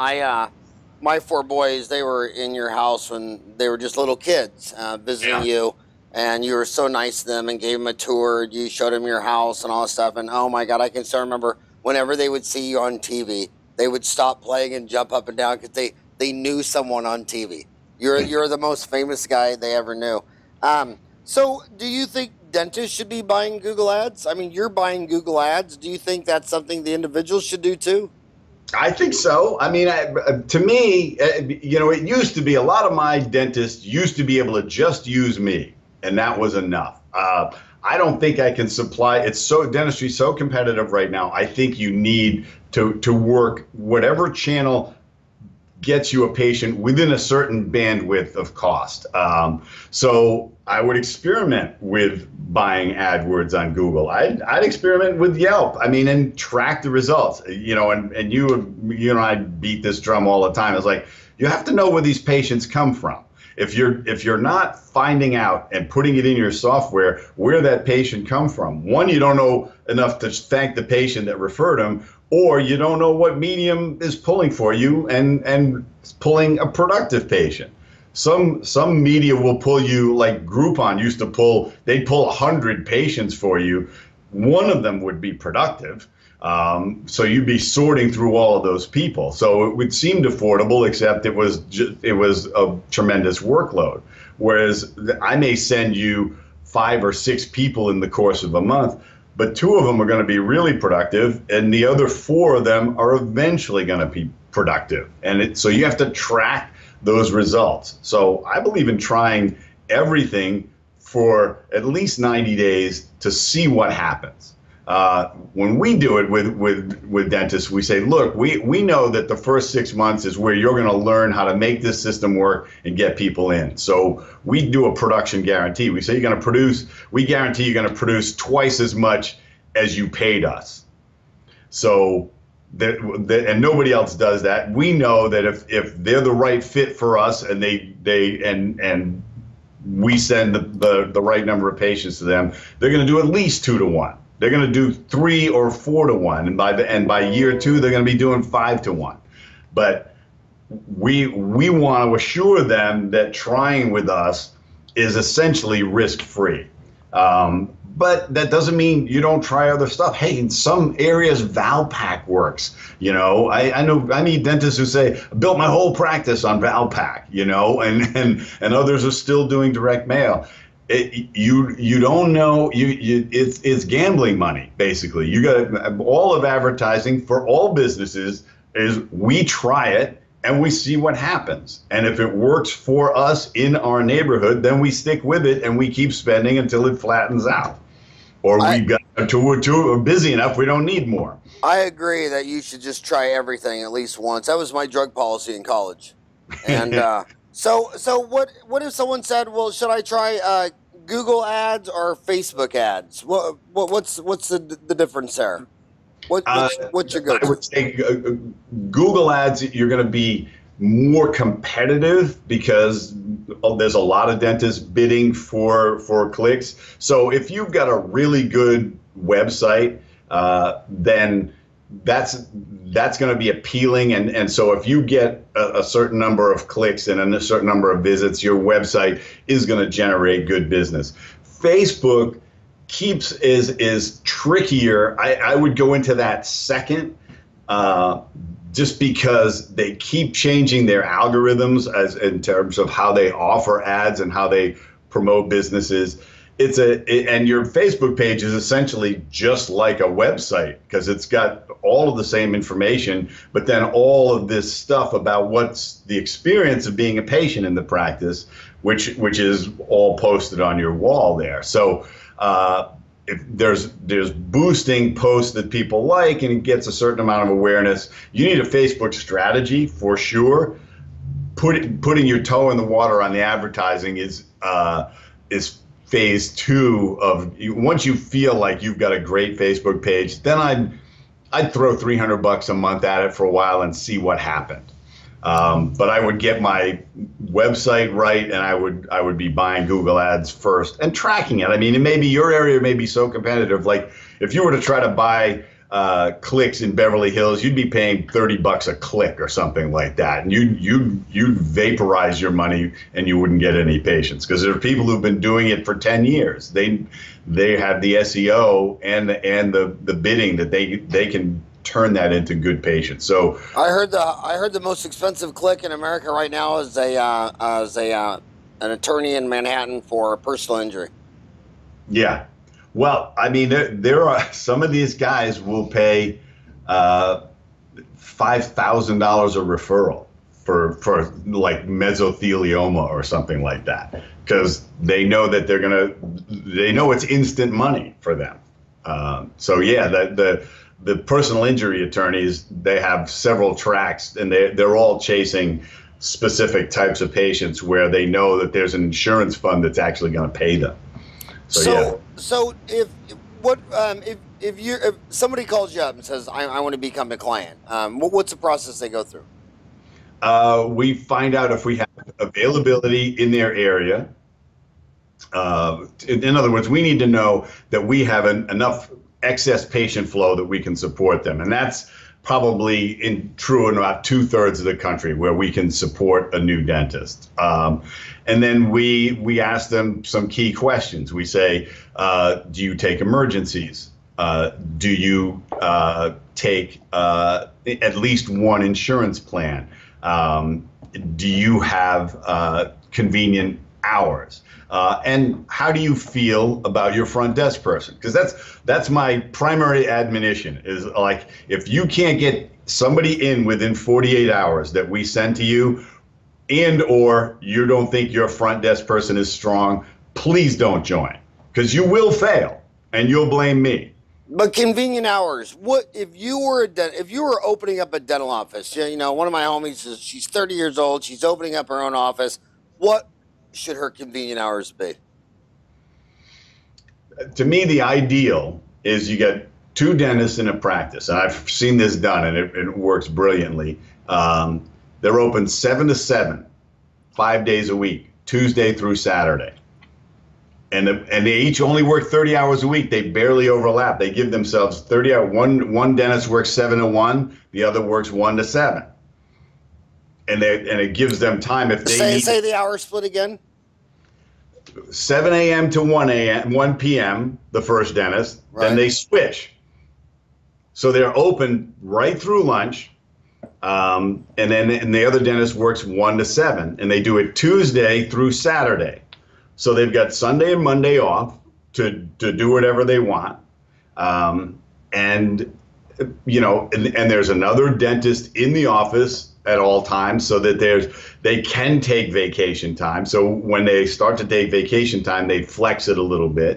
my 4 boys, they were in your house when they were just little kids visiting you. And you were so nice to them and gave them a tour. You showed them your house and all this stuff. And oh my God, I can still remember whenever they would see you on TV, they would stop playing and jump up and down because they knew someone on TV. You're the most famous guy they ever knew. So do you think dentists should be buying Google ads? I mean, you're buying Google ads. Do you think that's something the individuals should do too? I think so. I mean, to me, it used to be a lot of my dentists used to be able to just use me, and that was enough. I don't think I can supply. Dentistry is so competitive right now. I think you need to work whatever channel gets you a patient within a certain bandwidth of cost. So I would experiment with buying AdWords on Google. I'd experiment with Yelp. I mean, and track the results. And you and I beat this drum all the time. It's like, you have to know where these patients come from. If you're not finding out and putting it in your software where that patient come from, one, you don't know enough to thank the patient that referred them, or you don't know what medium is pulling for you and pulling a productive patient. Some media will pull you, like Groupon used to pull, they'd pull 100 patients for you. One of them would be productive. So you'd be sorting through all of those people. So it would seem affordable, except it was a tremendous workload. Whereas I may send you 5 or 6 people in the course of a month, but 2 of them are going to be really productive, and the other 4 of them are eventually going to be productive. And so you have to track those results. So I believe in trying everything for at least 90 days to see what happens. When we do it with dentists, we say, look, we know that the first 6 months is where you're going to learn how to make this system work and get people in. So we do a production guarantee. We say we guarantee you're going to produce twice as much as you paid us. So and nobody else does that. We know that if they're the right fit for us and and we send the right number of patients to them, they're going to do at least 2 to 1. They're going to do 3 or 4 to 1, and by year 2, they're going to be doing 5 to 1. But we want to assure them that trying with us is essentially risk-free. But that doesn't mean you don't try other stuff. Hey, in some areas, Valpak works. You know, I meet dentists who say, I built my whole practice on Valpak, you know, and others are still doing direct mail. You don't know, it's gambling money, basically. You got all of advertising for all businesses is we try it and we see what happens. And if it works for us in our neighborhood, then we stick with it and we keep spending until it flattens out. Or we're busy enough, we don't need more. I agree that you should just try everything at least once. That was my drug policy in college. And so what if someone said, well, should I try Google ads or Facebook ads? What's the difference there? What's your go-to? I would say Google ads, you're going to be more competitive because there's a lot of dentists bidding for clicks. So if you've got a really good website, then that's going to be appealing. And so if you get a certain number of clicks and a certain number of visits, your website is going to generate good business. Facebook is trickier. I would go into that second, just because they keep changing their algorithms as in terms of how they offer ads and how they promote businesses. And your Facebook page is essentially just like a website because it's got all of the same information, but then all of this stuff about what's the experience of being a patient in the practice, which is all posted on your wall there. So if there's boosting posts that people like and it gets a certain amount of awareness, you need a Facebook strategy for sure. Putting your toe in the water on the advertising is phase 2 of once you feel like you've got a great Facebook page, then I'd throw $300 a month at it for a while and see what happened. But I would get my website right, and I would be buying Google ads first and tracking it. I mean, maybe your area may be so competitive. Like if you were to try to buy clicks in Beverly Hills, you'd be paying $30 a click or something like that, and you'd vaporize your money and you wouldn't get any patients because there are people who've been doing it for 10 years. They have the SEO and the bidding that they can turn that into good patients. So I heard the most expensive click in America right now is an attorney in Manhattan for personal injury. Yeah. Well, I mean, there are some of these guys will pay $5,000 a referral for like mesothelioma or something like that because they know that they know it's instant money for them. So yeah, the personal injury attorneys, they have several tracks and they're all chasing specific types of patients where they know that there's an insurance fund that's actually going to pay them. So if somebody calls you up and says, I want to become a client, what's the process they go through? We find out if we have availability in their area. In other words, we need to know that we have enough excess patient flow that we can support them. And that's probably true in about 2/3 of the country where we can support a new dentist. And then we ask them some key questions. We say, do you take emergencies? Do you take at least one insurance plan? Do you have convenient hours? And how do you feel about your front desk person? Because that's my primary admonition is like, if you can't get somebody in within 48 hours that we send to you and or you don't think your front desk person is strong, please don't join because you will fail and you'll blame me. But convenient hours. What if you were if you were opening up a dental office? You know, one of my homies is she's 30 years old. She's opening up her own office. What should her convenient hours be? To me, the ideal is you get two dentists in a practice, and I've seen this done, and it works brilliantly. They're open 7 to 7, 5 days a week, Tuesday through Saturday. And they each only work 30 hours a week. They barely overlap. They give themselves 30 hours. One dentist works 7 to 1. The other works 1 to 7. And it gives them time if they say the hour split again. 7 a.m. to 1 p.m. the first dentist. Right. Then they switch. So they're open right through lunch. And the other dentist works 1 to 7. And they do it Tuesday through Saturday. So they've got Sunday and Monday off to do whatever they want. And there's another dentist in the office at all times so that they can take vacation time. So when they start to take vacation time, they flex it a little bit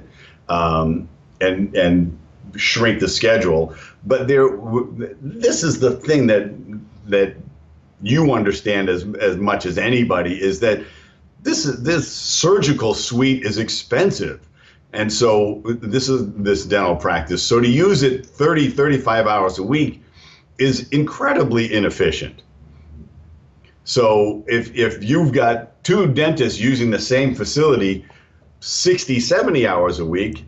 and shrink the schedule. But this is the thing that you understand as much as anybody is that this surgical suite is expensive. And so this dental practice. So to use it 30, 35 hours a week is incredibly inefficient. So if you've got two dentists using the same facility 60, 70 hours a week,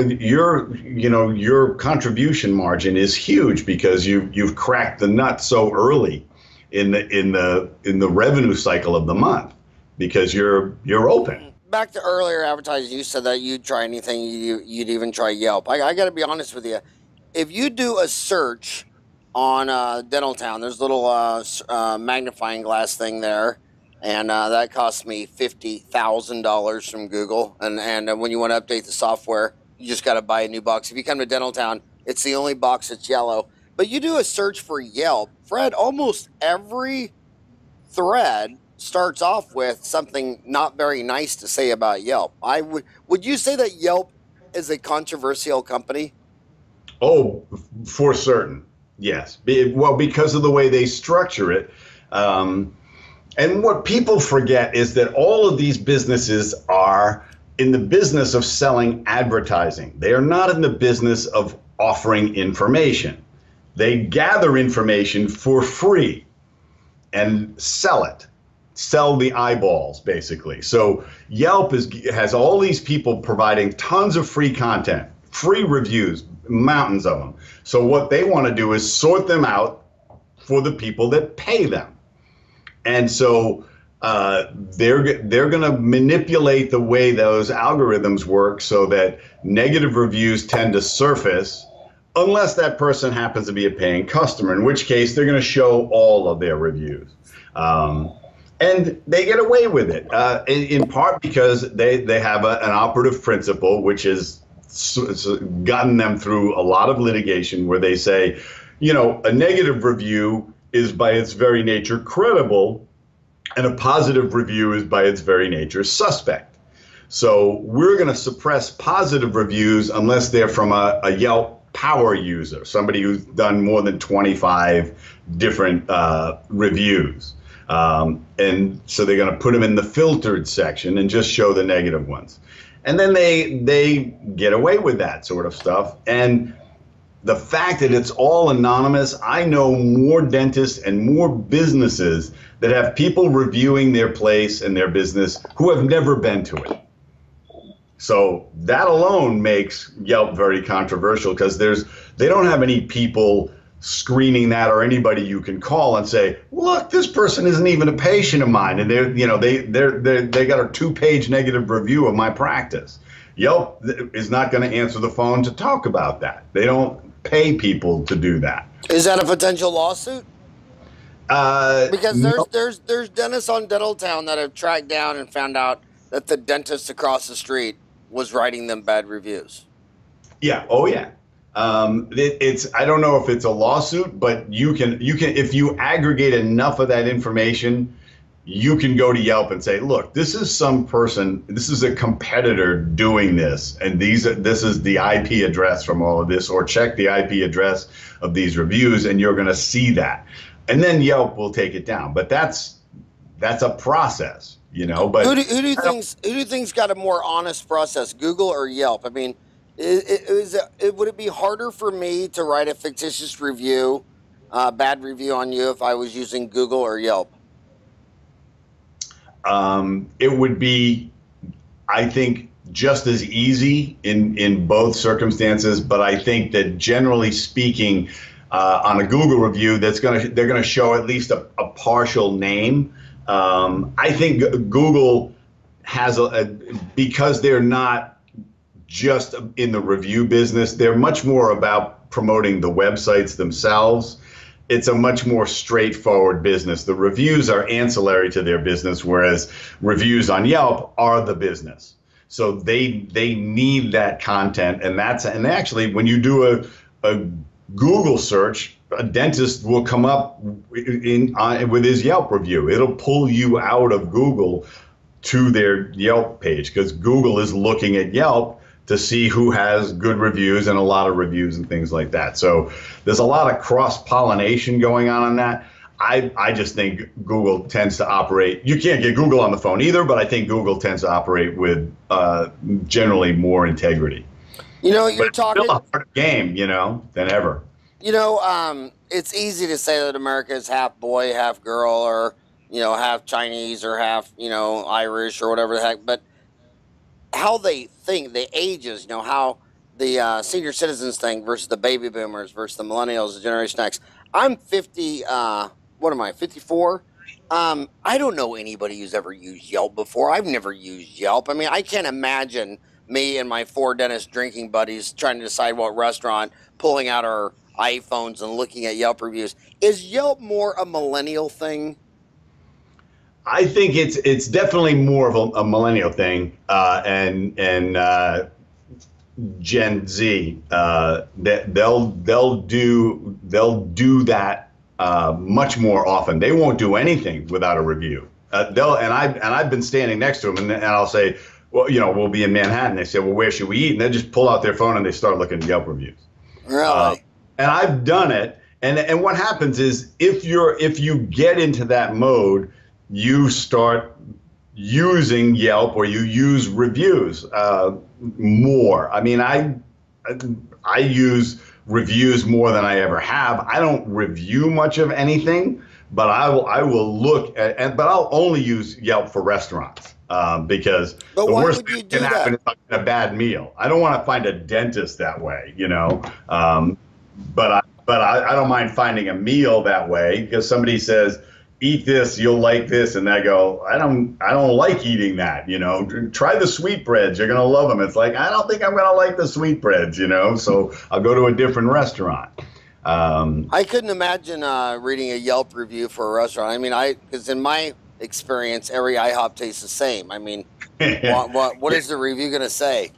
your contribution margin is huge because you've cracked the nut so early in the revenue cycle of the month. Because you're open. Back to earlier advertising, you said that you'd try anything. You'd even try Yelp. I got to be honest with you. If you do a search on Dental Town, there's a little magnifying glass thing there, and that cost me $50,000 from Google. And when you want to update the software, you just got to buy a new box. If you come to Dental Town, it's the only box that's yellow. But you do a search for Yelp, Fred. Almost every thread starts off with something not very nice to say about Yelp. Would you say that Yelp is a controversial company? Oh, for certain, yes. Well, because of the way they structure it. And what people forget is that all of these businesses are in the business of selling advertising. They are not in the business of offering information. They gather information for free and sell it. Sell the eyeballs, basically. So Yelp has all these people providing tons of free content, free reviews, mountains of them. So what they want to do is sort them out for the people that pay them. And so they're going to manipulate the way those algorithms work so that negative reviews tend to surface unless that person happens to be a paying customer, in which case they're going to show all of their reviews. And they get away with it, in part because they have an operative principle, which has gotten them through a lot of litigation where they say, a negative review is by its very nature credible, and a positive review is by its very nature suspect. So we're going to suppress positive reviews unless they're from a Yelp power user, somebody who's done more than 25 different reviews. And so they're going to put them in the filtered section and just show the negative ones. And then they get away with that sort of stuff. And the fact that it's all anonymous, I know more dentists and more businesses that have people reviewing their place and their business who have never been to it. So that alone makes Yelp very controversial because they don't have any people screening that or anybody you can call and say, look, this person isn't even a patient of mine, and they got a 2-page negative review of my practice. Yelp is not going to answer the phone to talk about that. They don't pay people to do that. Is that a potential lawsuit? Because there's dentists on Dental Town that have tracked down and found out that the dentist across the street was writing them bad reviews. Yeah. Oh yeah. I don't know if it's a lawsuit, but you can if you aggregate enough of that information, you can go to Yelp and say, look, this is some person, this is a competitor doing this, and this is the IP address from all of this, or check the IP address of these reviews, and you're going to see that. And then Yelp will take it down. But that's a process, you know. But who do you think's got a more honest process, Google or Yelp? I mean, would it be harder for me to write a fictitious review, bad review on you, if I was using Google or Yelp? It would be, I think, just as easy in both circumstances. But I think that generally speaking, on a Google review, they're going to show at least a partial name. I think Google has because they're not just in the review business, they're much more about promoting the websites themselves. It's a much more straightforward business. The reviews are ancillary to their business, whereas reviews on Yelp are the business. So they need that content, and actually when you do a Google search, a dentist will come up with his Yelp review. It'll pull you out of Google to their Yelp page, because Google is looking at Yelp to see who has good reviews and a lot of reviews and things like that. So there's a lot of cross-pollination going on that. I just think Google tends to operate, you can't get Google on the phone either, but I think Google tends to operate with generally more integrity. You know, you're talking still a harder game, you know, than ever. You know, it's easy to say that America is half boy, half girl, or, you know, half Chinese or half, you know, Irish or whatever the heck. But how they think, the ages, you know, how the senior citizens think versus the baby boomers versus the millennials, the Generation X. I'm 50, what am I, 54? I don't know anybody who's ever used Yelp before. I've never used Yelp. I mean, I can't imagine me and my 4 dentist drinking buddies trying to decide what restaurant, pulling out our iPhones and looking at Yelp reviews. Is Yelp more a millennial thing? I think it's definitely more of a millennial thing, and Gen Z. They'll do that much more often. They won't do anything without a review. I've been standing next to them, and I'll say, well, you know, we'll be in Manhattan. They say, well, where should we eat? And they just pull out their phone and they start looking at Yelp reviews. Really? And I've done it. And what happens is if you get into that mode, you start using Yelp or you use reviews more. I mean, I use reviews more than I ever have. I don't review much of anything, but I will look at, but I'll only use Yelp for restaurants. Because the worst thing can happen is I get a bad meal. I don't want to find a dentist that way, you know. But I don't mind finding a meal that way, because somebody says, eat this, you'll like this, and I go, I don't like eating that, you know. Try the sweetbreads, you're gonna love them. It's like, I don't think I'm gonna like the sweetbreads, you know. So I'll go to a different restaurant. I couldn't imagine reading a Yelp review for a restaurant. I mean, because in my experience, every IHOP tastes the same. I mean, what is the review going to say?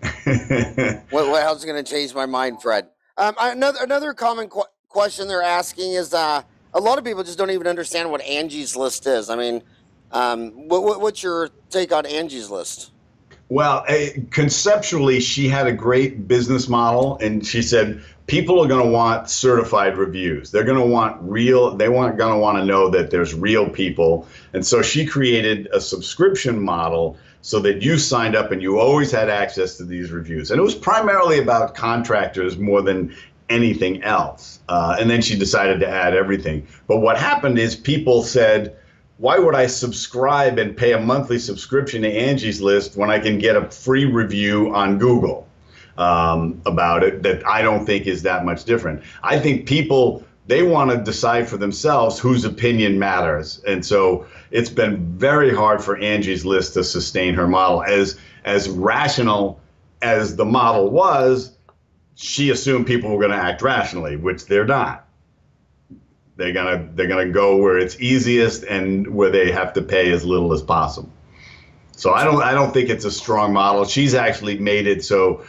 How's it going to change my mind, Fred? Another common question they're asking is a lot of people just don't even understand what Angie's List is. I mean, what's your take on Angie's List? Well, conceptually, she had a great business model, and she said people are going to want certified reviews. They're going to want going to want to know that there's real people. And so she created a subscription model so that you signed up and you always had access to these reviews. And it was primarily about contractors more than anything else. And then she decided to add everything. But what happened is people said, why would I subscribe and pay a monthly subscription to Angie's List when I can get a free review on Google about it that I don't think is that much different? I think people, they want to decide for themselves whose opinion matters. And so it's been very hard for Angie's List to sustain her model. As rational as the model was, she assumed people were going to act rationally, which they're not. They're gonna go where it's easiest and where they have to pay as little as possible. So I don't think it's a strong model. She's actually made it so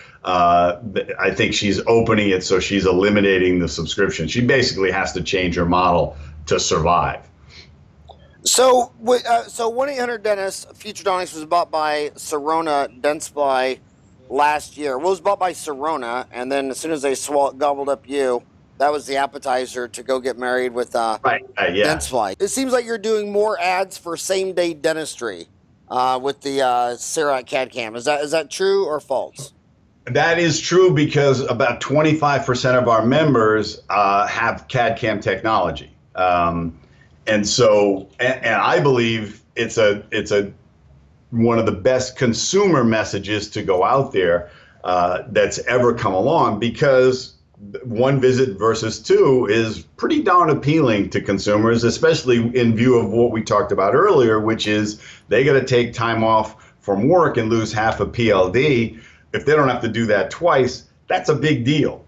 I think she's opening it so she's eliminating the subscription. She basically has to change her model to survive. So 1-800-Dentist Futuredonics was bought by Sirona Dentsply last year. Well, it was bought by Sirona, and then as soon as they gobbled up you, that was the appetizer to go get married with Right. Yes. Dentsply. It seems like you're doing more ads for same-day dentistry with the Cerac CAD cam. Is that true or false? That is true because about 25% of our members have CAD CAM technology. And so, and I believe it's one of the best consumer messages to go out there that's ever come along, because one visit versus two is pretty darn appealing to consumers, especially in view of what we talked about earlier, which is they got to take time off from work and lose half a PLD. If they don't have to do that twice, that's a big deal.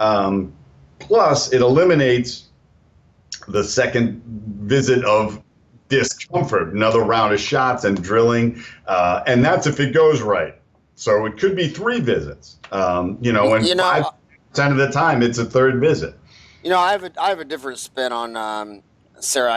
Plus, it eliminates the second visit of discomfort, another round of shots and drilling, and that's if it goes right. So it could be 3 visits, and 5% of the time it's a third visit. I have a different spin on Cerac.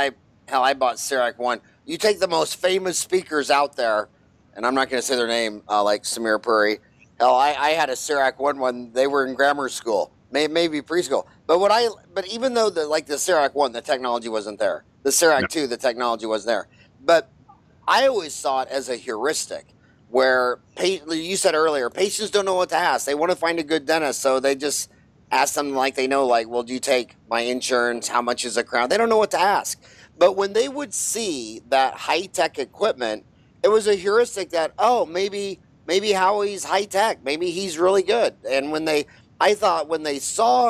I bought Cerac 1. You take the most famous speakers out there, and I'm not going to say their name, like Samir Puri. Hell, I had a Cerac 1 when they were in grammar school, maybe preschool. But even though the Cerac 1, the technology wasn't there. The Cerac 2, the technology was there. But I always saw it as a heuristic, where you said earlier, patients don't know what to ask. They want to find a good dentist, so they just ask them like they know, like, well, do you take my insurance? How much is a crown? They don't know what to ask. But when they would see that high-tech equipment, it was a heuristic that, oh, maybe Howie's high-tech. Maybe he's really good. And I thought when they saw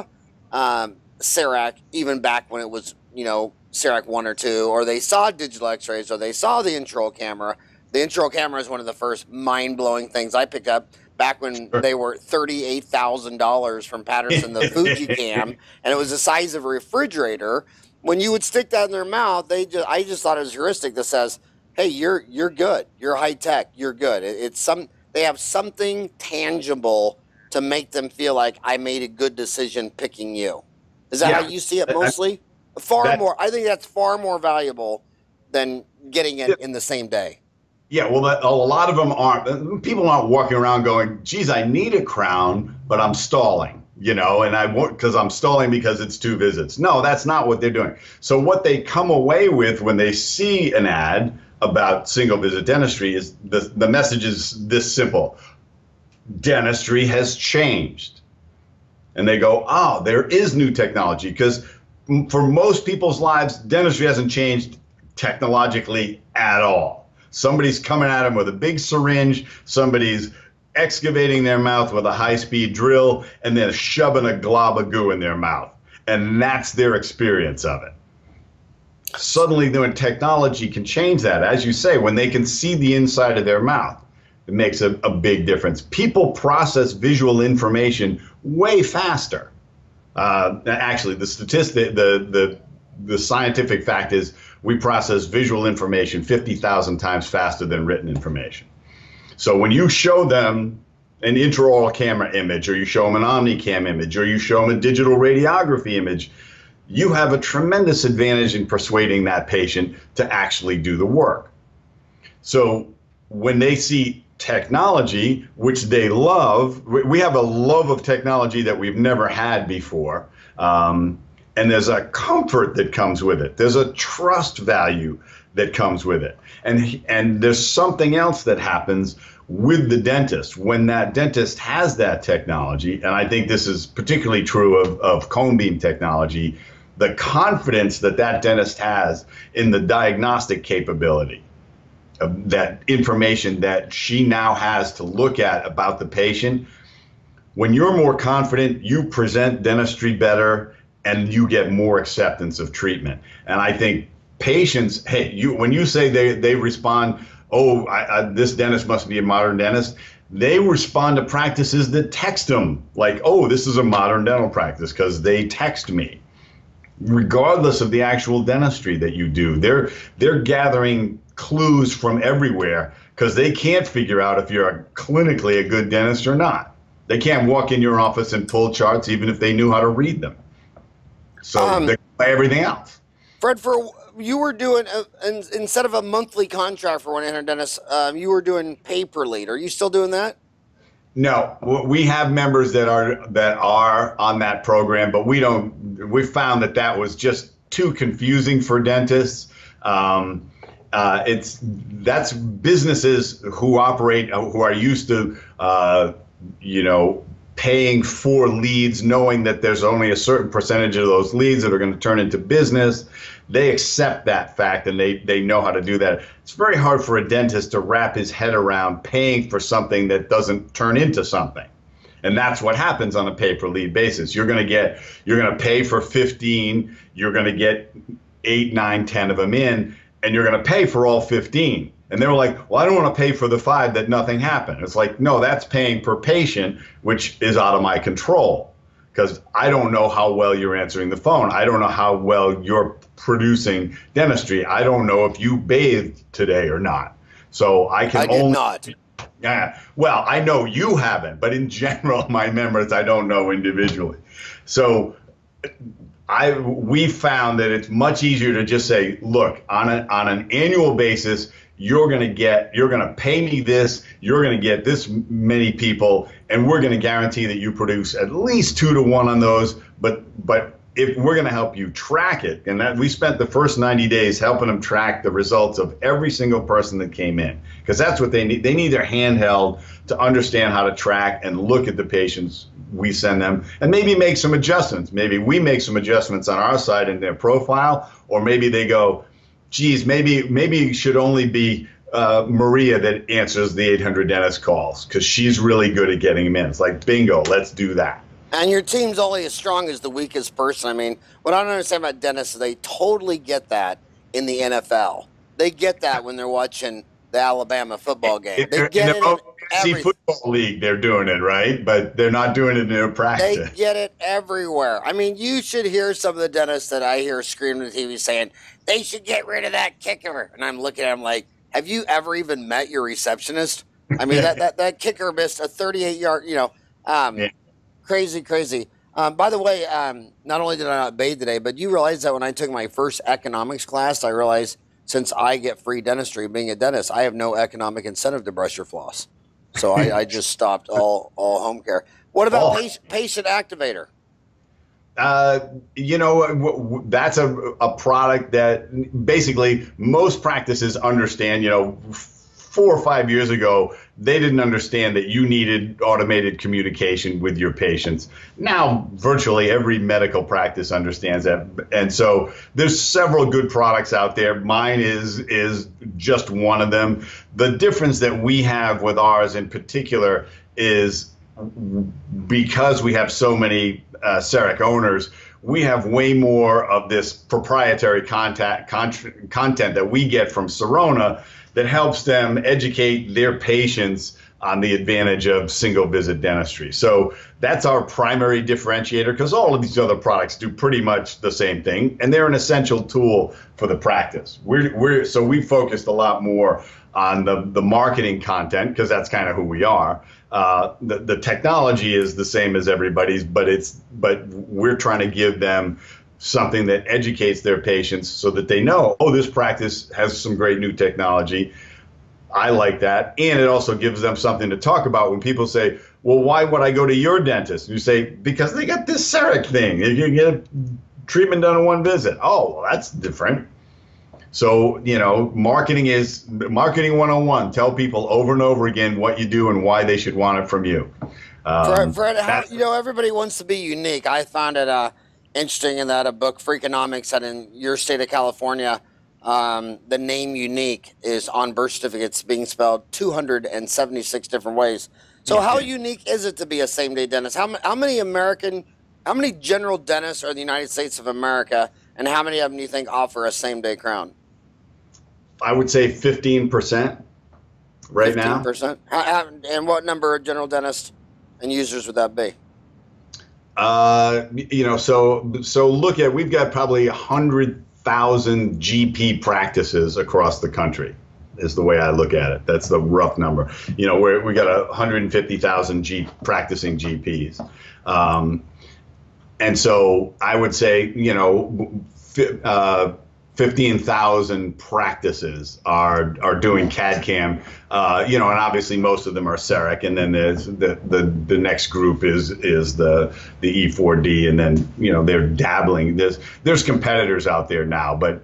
Cerac, even back when it was, Cerac 1 or 2, or they saw digital x-rays, or they saw the intro camera. The intro camera is one of the first mind-blowing things I picked up back when they were $38,000 from Patterson, the Fuji cam, and it was the size of a refrigerator. When you would stick that in their mouth, I just thought it was a heuristic that says, hey, you're good. You're high-tech. You're good. They have something tangible to make them feel like I made a good decision picking you. Is that how you see it mostly? I think that's far more valuable than getting it in the same day. Yeah, well, a lot of them aren't. People aren't walking around going, geez, I need a crown, but I'm stalling, and I won't because I'm stalling because it's 2 visits. No, that's not what they're doing. So what they come away with when they see an ad about single visit dentistry is the message is this simple: dentistry has changed. And they go, oh, there is new technology, because for most people's lives, dentistry hasn't changed technologically at all. Somebody's coming at them with a big syringe, somebody's excavating their mouth with a high-speed drill, and then shoving a glob of goo in their mouth. And that's their experience of it. Suddenly, when technology can change that, as you say, when they can see the inside of their mouth, it makes a big difference. People process visual information way faster. Actually, the statistic, the scientific fact is we process visual information 50,000 times faster than written information. So when you show them an intraoral camera image, or you show them an OmniCam image, or you show them a digital radiography image, you have a tremendous advantage in persuading that patient to actually do the work. So when they see technology, which they love, we have a love of technology that we've never had before. And there's a comfort that comes with it. There's a trust value that comes with it. And there's something else that happens with the dentist when that dentist has that technology. And I think this is particularly true of cone beam technology, the confidence that dentist has in the diagnostic capability of that information that she now has to look at about the patient. When you're more confident, you present dentistry better, and you get more acceptance of treatment. And I think patients, when you say they respond, oh, this dentist must be a modern dentist, they respond to practices that text them like, oh, this is a modern dental practice because they text me. Regardless of the actual dentistry that you do, they're gathering clues from everywhere because they can't figure out if you're clinically a good dentist or not. They can't walk in your office and pull charts even if they knew how to read them. So they buy everything else. Fred, for you were doing instead of a monthly contract for 1-800-Dentist, you were doing pay per lead. Are you still doing that? No, we have members that are on that program, but we don't. We found that was just too confusing for dentists. That's businesses who operate, who are used to, paying for leads, knowing that there's only a certain percentage of those leads that are going to turn into business. They accept that fact, and they know how to do that. It's very hard for a dentist to wrap his head around paying for something that doesn't turn into something. And that's what happens on a pay-per-lead basis. You're going to pay for 15, you're going to get 8, 9, 10 of them in, and you're going to pay for all 15. And they were like, well, I don't want to pay for the 5 that nothing happened. It's like, no, that's paying per patient, which is out of my control, because I don't know how well you're answering the phone. I don't know how well you're producing dentistry. I don't know if you bathed today or not. So I did not. Yeah. Well, I know you haven't, but in general, my members, I don't know individually. So we found that it's much easier to just say, look, on an annual basis, you're going to pay me this, you're going to get this many people, and we're going to guarantee that you produce at least 2 to 1 on those. But if we're going to help you track it, and that we spent the first 90 days helping them track the results of every single person that came in, because that's what they need. They need their handheld to understand how to track and look at the patients we send them, and maybe make some adjustments. Maybe we make some adjustments on our side in their profile, or maybe they go, geez, maybe it should only be Maria that answers the 800-Dentist calls, because she's really good at getting them in. It's like, bingo, let's do that. And your team's only as strong as the weakest person. I mean, what I don't understand about dentists is they totally get that in the NFL. They get that when they're watching the Alabama football game. They get it in every football league. They're doing it, right? But they're not doing it in their practice. They get it everywhere. I mean, you should hear some of the dentists that I hear screaming on the TV saying, they should get rid of that kicker. And I'm looking at them like, have you ever even met your receptionist? I mean, that kicker missed a 38-yard, yeah. Crazy. By the way, not only did I not bathe today, but you realize that when I took my first economics class, I realized since I get free dentistry being a dentist, I have no economic incentive to brush your floss. So I just stopped all home care. What about patient activator? That's a product that basically most practices understand. 4 or 5 years ago, they didn't understand that you needed automated communication with your patients. Now, virtually every medical practice understands that. And so there's several good products out there. Mine is just one of them. The difference that we have with ours in particular is because we have so many CEREC owners, we have way more of this proprietary content that we get from Sirona that helps them educate their patients on the advantage of single visit dentistry. So that's our primary differentiator, because all of these other products do pretty much the same thing, and they're an essential tool for the practice. So we focused a lot more on the marketing content, because that's kind of who we are. The technology is the same as everybody's, but we're trying to give them something that educates their patients so that they know, oh, this practice has some great new technology. I like that. And it also gives them something to talk about when people say, well, why would I go to your dentist? And you say, because they got this CEREC thing. You can get a treatment done in one visit. Oh, well, that's different. So, marketing 101. Tell people over and over again what you do and why they should want it from you. Fred, everybody wants to be unique. I found it interesting in that a book, Freakonomics, said in your state of California, the name unique is on birth certificates being spelled 276 different ways. So how unique is it to be a same-day dentist? How many general dentists are in the United States of America, and how many of them do you think offer a same-day crown? I would say 15% right now. 15%? And what number of general dentists and users would that be? So look at, we've got probably 100,000 GP practices across the country, is the way I look at it. That's the rough number. We got 150,000 practicing GPs. And so I would say, 15,000 practices are doing CAD CAM, and obviously most of them are CEREC, and then there's the next group is the E4D, and then they're dabbling. There's competitors out there now, but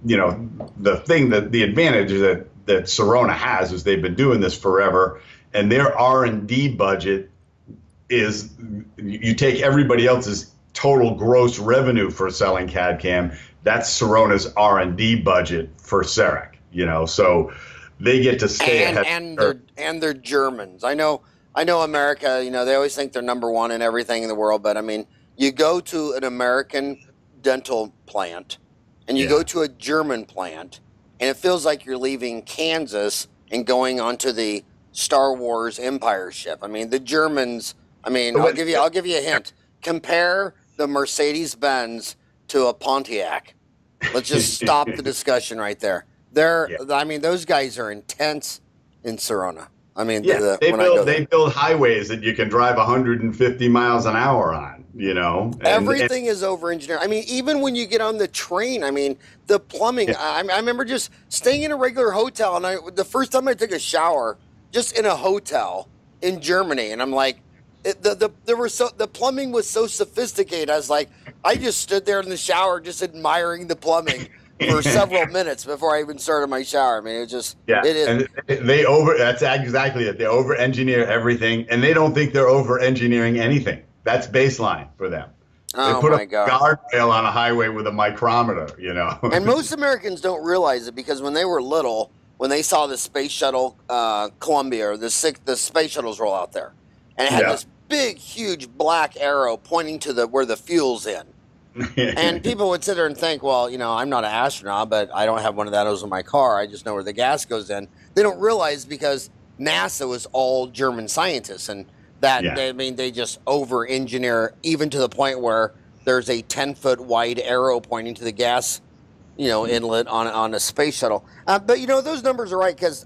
the advantage that Sirona has is they've been doing this forever, and their R&D budget is, you take everybody else's total gross revenue for selling CAD CAM. That's Sirona's R&D budget for CEREC, so they get to stay ahead. And they're Germans. I know America, they always think they're number one in everything in the world, but I mean, you go to an American dental plant and you go to a German plant, and it feels like you're leaving Kansas and going onto the Star Wars Empire ship. I mean, the Germans, I'll give you a hint. Compare the Mercedes-Benz to a Pontiac. Let's just stop the discussion right there. Those guys are intense in Sirona. They build highways that you can drive 150 miles an hour on, Everything is over-engineered. Even when you get on the train, the plumbing. I remember just staying in a regular hotel, and the first time I took a shower, just in a hotel in Germany, and I'm like, the plumbing was so sophisticated. I was like, I just stood there in the shower just admiring the plumbing for several minutes before I even started my shower. It is. And that's exactly it. They over-engineer everything, and they don't think they're over-engineering anything. That's baseline for them. They put a guardrail on a highway with a micrometer, And most Americans don't realize it, because when they were little, when they saw the space shuttle Columbia, or the space shuttles roll out there, and it had this big, huge black arrow pointing to where the fuel's in. And people would sit there and think, well, I'm not an astronaut, but I don't have one of those in my car. I just know where the gas goes in. They don't realize, because NASA was all German scientists, and they just over-engineer, even to the point where there's a 10-foot wide arrow pointing to the gas, inlet on a space shuttle. But those numbers are right, because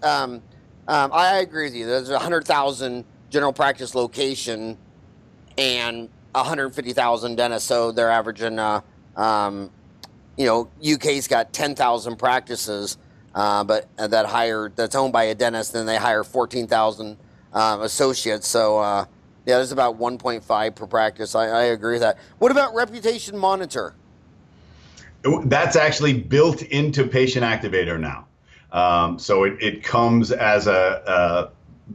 I agree with you. There's 100,000 general practice location and 150,000 dentists, so they're averaging, UK's got 10,000 practices, but that's owned by a dentist, and they hire 14,000 associates. So, there's about 1.5 per practice. I agree with that. What about Reputation Monitor? That's actually built into Patient Activator now. So it comes as a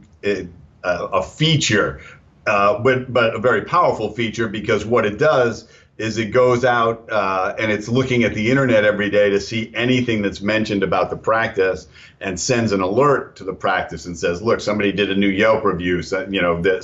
feature, but a very powerful feature, because what it does is it goes out and it's looking at the internet every day to see anything that's mentioned about the practice, and sends an alert to the practice and says, look, somebody did a new Yelp review, so, that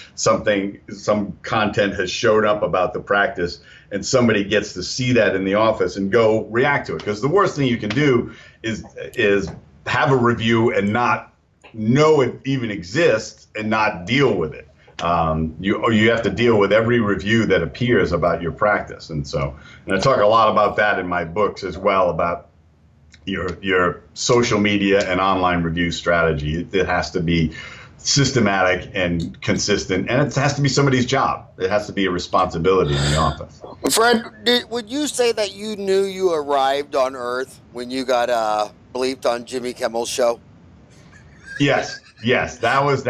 some content has showed up about the practice, and somebody gets to see that in the office and go react to it. Because the worst thing you can do is have a review and not know it even exists and not deal with it. You have to deal with every review that appears about your practice. And I talk a lot about that in my books as well, about your social media and online review strategy. It has to be systematic and consistent, and it has to be somebody's job. It has to be a responsibility in the office. Fred, would you say that you knew you arrived on Earth when you got bleeped on Jimmy Kimmel's show? Yes, that was.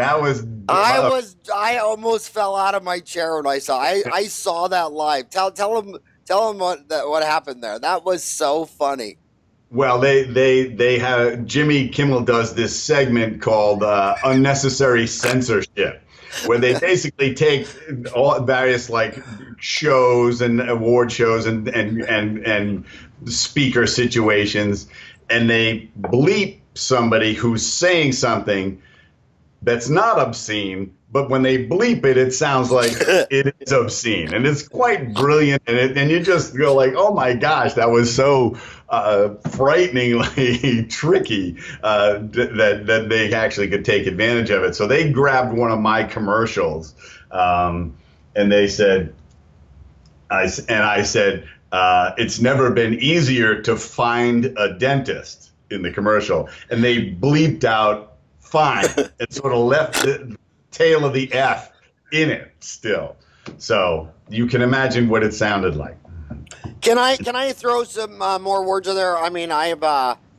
I almost fell out of my chair when I saw that live. Tell him what happened there. That was so funny. Well, they have, Jimmy Kimmel does this segment called Unnecessary Censorship, where they basically take all various shows and award shows and speaker situations, and they bleep somebody who's saying something that's not obscene, but when they bleep it, it sounds like it is obscene, and it's quite brilliant. And you just go like, "Oh my gosh, that was so frighteningly tricky that they actually could take advantage of it." So they grabbed one of my commercials, and they said, I said, "It's never been easier to find a dentist" in the commercial, and they bleeped out "fine" and sort of left the tail of the F in it still. So you can imagine what it sounded like. Can I throw some more words in there? I mean, I have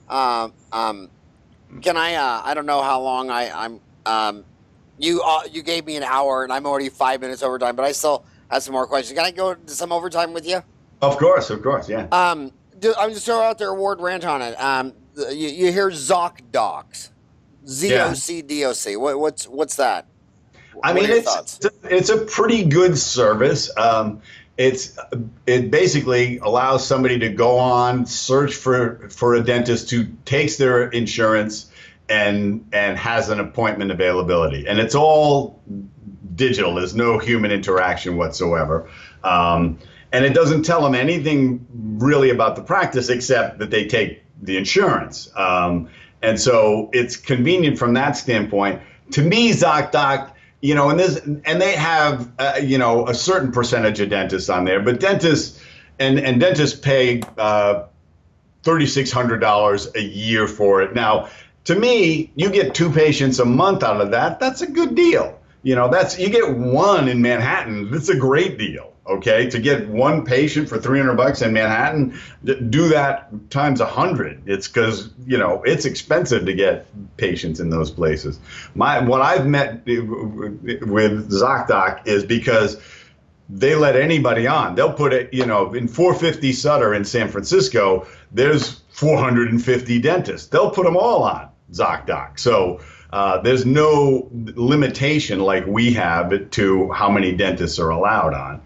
can I don't know how long you gave me an hour and I'm already 5 minutes overtime, but I still have some more questions. Can I go to some overtime with you? Of course, yeah. I'm just throwing out their word rant on it. You hear ZocDocs, ZocDoc. What's that? I mean, it's a pretty good service. It basically allows somebody to go on, search for a dentist who takes their insurance and has an appointment availability, and it's all digital. There's no human interaction whatsoever. And it doesn't tell them anything really about the practice except that they take the insurance. And so it's convenient from that standpoint. To me, ZocDoc, and they have, a certain percentage of dentists on there, but dentists pay $3,600 a year for it. Now, to me, you get 2 patients a month out of that. That's a good deal. You get 1 in Manhattan. That's a great deal. Okay, to get 1 patient for $300 in Manhattan, do that times 100. It's because it's expensive to get patients in those places. What I've met with ZocDoc is because they let anybody on. They'll put it, in 450 Sutter in San Francisco, there's 450 dentists. They'll put them all on ZocDoc. So there's no limitation like we have to how many dentists are allowed on.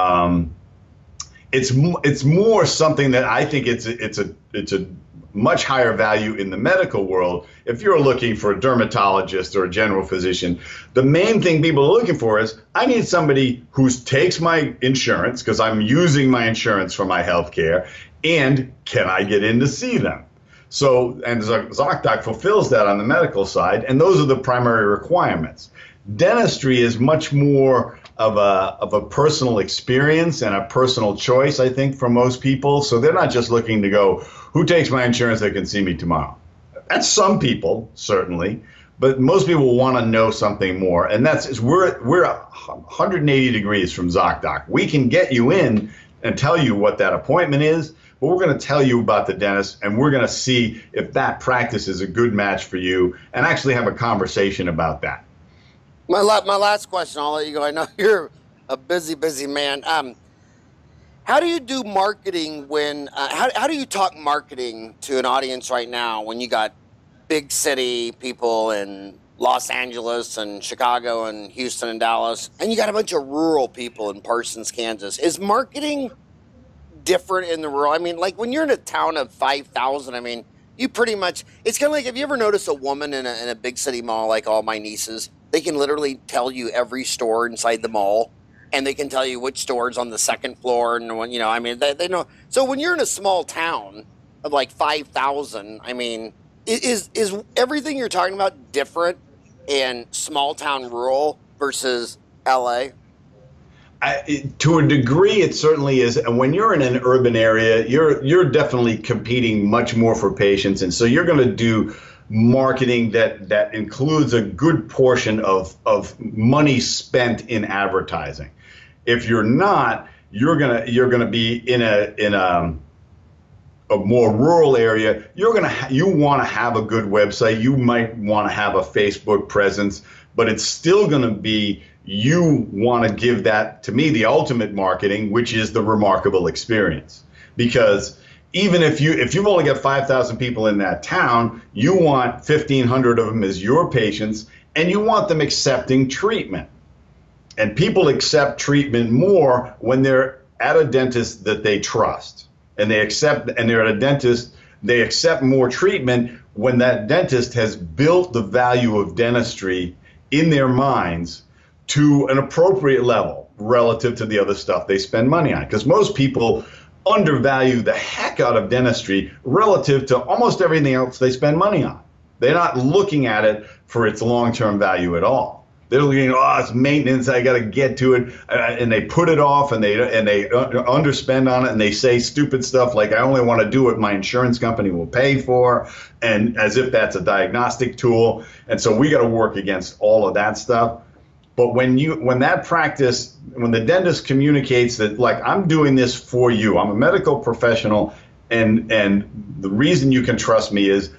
It's more something that I think it's a much higher value in the medical world. If you're looking for a dermatologist or a general physician, the main thing people are looking for is I need somebody who takes my insurance because I'm using my insurance for my health care, and can I get in to see them? So, and ZocDoc fulfills that on the medical side, and those are the primary requirements. Dentistry is much more of a personal experience and a personal choice, I think, for most people. So they're not just looking to go, who takes my insurance that can see me tomorrow? That's some people, certainly, but most people want to know something more. And we're 180 degrees from ZocDoc. We can get you in and tell you what that appointment is, but we're going to tell you about the dentist, and we're going to see if that practice is a good match for you and actually have a conversation about that. My last question, I'll let you go. I know you're a busy man. How do you do marketing when, how do you talk marketing to an audience right now when you got big city people in Los Angeles and Chicago and Houston and Dallas, and you got a bunch of rural people in Parsons, Kansas? Is marketing different in the rural? I mean, like when you're in a town of 5,000, I mean, you pretty much, it's kind of like, have you ever noticed a woman in a big city mall, like all my nieces? They can literally tell you every store inside the mall, and they can tell you which store's on the second floor. And when, I mean, they know. So when you're in a small town of like 5,000, I mean, is everything you're talking about different in small town rural versus LA? To a degree, it certainly is. And when you're in an urban area, you're definitely competing much more for patients, and so you're going to do marketing that includes a good portion of money spent in advertising. If you're not, you're gonna be in a more rural area. You want to have a good website. You might want to have a Facebook presence, but it's still going to be, you want to give that, to me, the ultimate marketing, which is the remarkable experience. Because even if you've only got 5,000 people in that town, you want 1,500 of them as your patients, and you want them accepting treatment. And people accept treatment more when they're at a dentist that they trust, and they're at a dentist, they accept more treatment when that dentist has built the value of dentistry in their minds to an appropriate level relative to the other stuff they spend money on. Because most people undervalue the heck out of dentistry relative to almost everything else they spend money on. They're not looking at it for its long-term value at all. They're looking, it's maintenance, I got to get to it, and they put it off, and they underspend on it, and they say stupid stuff like, I only want to do what my insurance company will pay for, and as if that's a diagnostic tool. And so we got to work against all of that stuff. But when the dentist communicates that, like, I'm doing this for you, I'm a medical professional, and the reason you can trust me is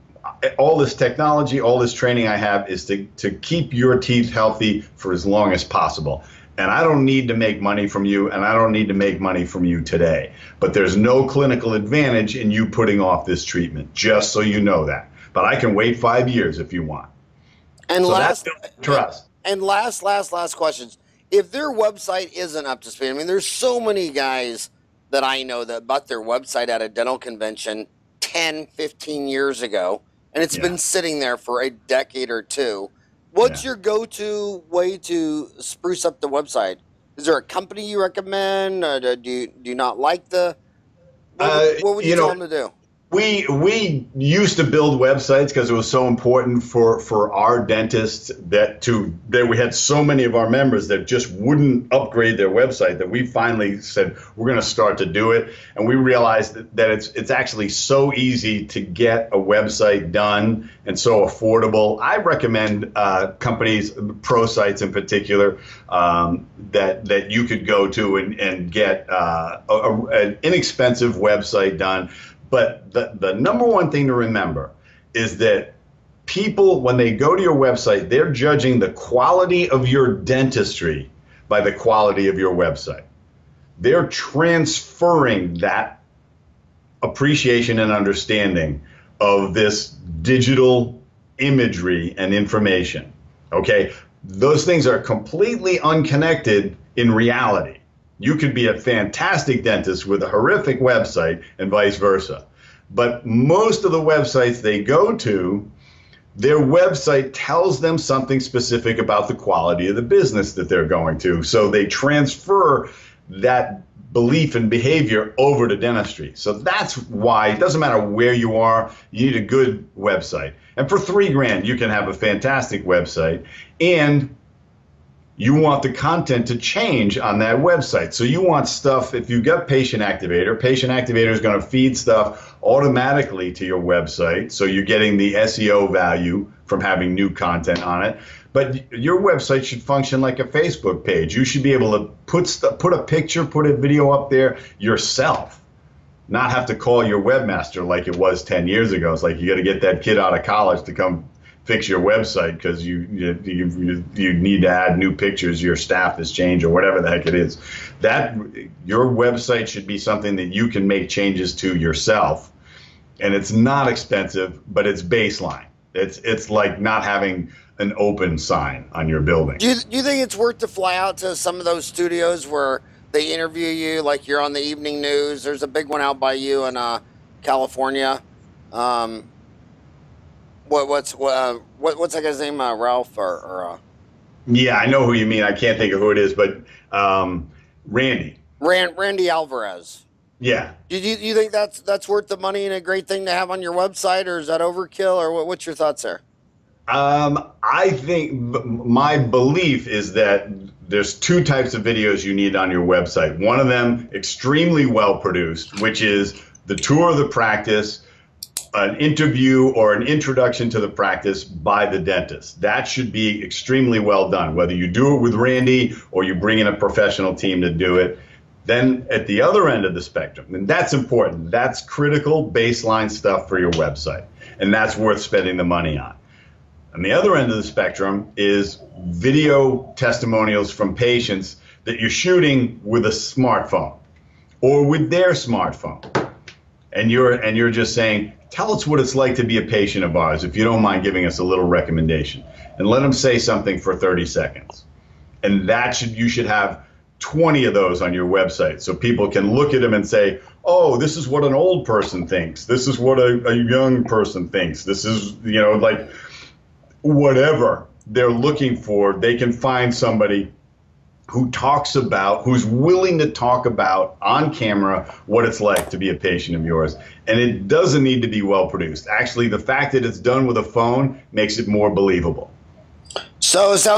all this technology, all this training I have is to keep your teeth healthy for as long as possible. And I don't need to make money from you, and I don't need to make money from you today. But there's no clinical advantage in you putting off this treatment, just so you know that. But I can wait 5 years if you want. And so last, that's trust. And last questions. If their website isn't up to speed, I mean, there's so many guys that I know that bought their website at a dental convention 10, 15 years ago, and it's been sitting there for a decade or two. What's your go-to way to spruce up the website? Is there a company you recommend? Do you not like the? What would you tell them to do? We used to build websites because it was so important for our dentists that we had so many of our members that just wouldn't upgrade their website that we finally said we're going to start to do it. And we realized that it's actually so easy to get a website done and so affordable. I recommend companies, pro sites in particular, that you could go to and get an inexpensive website done. But the number one thing to remember is that people, when they go to your website, they're judging the quality of your dentistry by the quality of your website. They're transferring that appreciation and understanding of this digital imagery and information. Okay? Those things are completely unconnected in reality. You could be a fantastic dentist with a horrific website and vice versa. But most of the websites they go to, their website tells them something specific about the quality of the business that they're going to. So they transfer that belief and behavior over to dentistry. So that's why it doesn't matter where you are, you need a good website. And for $3,000, you can have a fantastic website, and you want the content to change on that website. So you want stuff, if you've got Patient Activator is going to feed stuff automatically to your website. So you're getting the SEO value from having new content on it. But your website should function like a Facebook page. You should be able to put a picture, put a video up there yourself, not have to call your webmaster like it was 10 years ago. It's like you got to get that kid out of college to come fix your website because you need to add new pictures, your staff has changed, or whatever the heck it is. That your website should be something that you can make changes to yourself, and it's not expensive, but it's baseline. It's like not having an open sign on your building. Do you think it's worth to fly out to some of those studios where they interview you, like you're on the evening news? There's a big one out by you in California. What's that guy's name? Ralph or Yeah, I know who you mean. I can't think of who it is, but Randy. Randy Alvarez. Yeah. Do you think that's worth the money and a great thing to have on your website, or is that overkill, or what's your thoughts there? I think my belief is that there's two types of videos you need on your website. One of them extremely well produced, which is the tour of the practice, an interview or an introduction to the practice by the dentist. That should be extremely well done, whether you do it with Randy or you bring in a professional team to do it. Then at the other end of the spectrum, and that's important, that's critical baseline stuff for your website, and that's worth spending the money on. On the other end of the spectrum is video testimonials from patients that you're shooting with a smartphone or with their smartphone. And you're just saying, tell us what it's like to be a patient of ours, if you don't mind giving us a little recommendation. And let them say something for 30 seconds. And you should have 20 of those on your website so people can look at them and say, oh, this is what an old person thinks. This is what a young person thinks. This is, like whatever they're looking for, they can find somebody who's willing to talk about on camera what it's like to be a patient of yours. And it doesn't need to be well produced. Actually, the fact that it's done with a phone makes it more believable. So it sounds like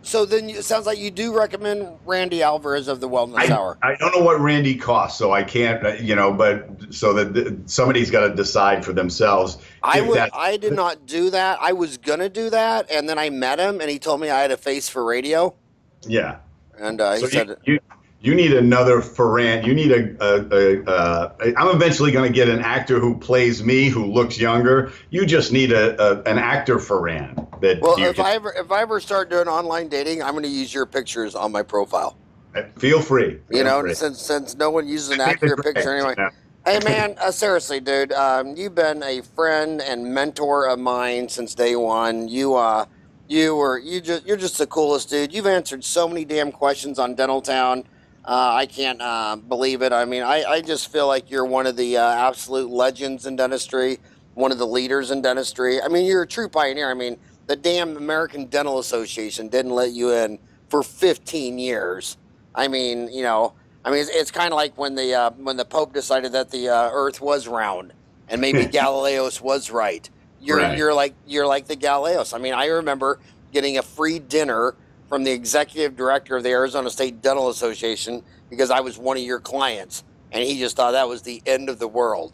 So then it sounds like you do recommend Randy Alvarez of the Wellness Hour. I don't know what Randy costs, so I can't, but so that somebody's got to decide for themselves. I did not do that. I was gonna do that, and then I met him, and he told me I had a face for radio. Yeah. And he said, you need another Farran. You need I'm eventually going to get an actor who plays me, who looks younger. You just need an actor Farran. If I ever start doing online dating, I'm going to use your pictures on my profile. Feel free. Since no one uses an accurate picture anyway. Yeah. Hey man, seriously, dude, you've been a friend and mentor of mine since day one. You're just the coolest dude. You've answered so many damn questions on Dental Town. I can't believe it. I mean, I just feel like you're one of the absolute legends in dentistry, one of the leaders in dentistry. I mean, you're a true pioneer. I mean, the damn American Dental Association didn't let you in for 15 years. I mean, it's kind of like when the Pope decided that the Earth was round, and maybe Galileos was right. You're like the Galileos. I mean, I remember getting a free dinner from the executive director of the Arizona State Dental Association because I was one of your clients, and he just thought that was the end of the world.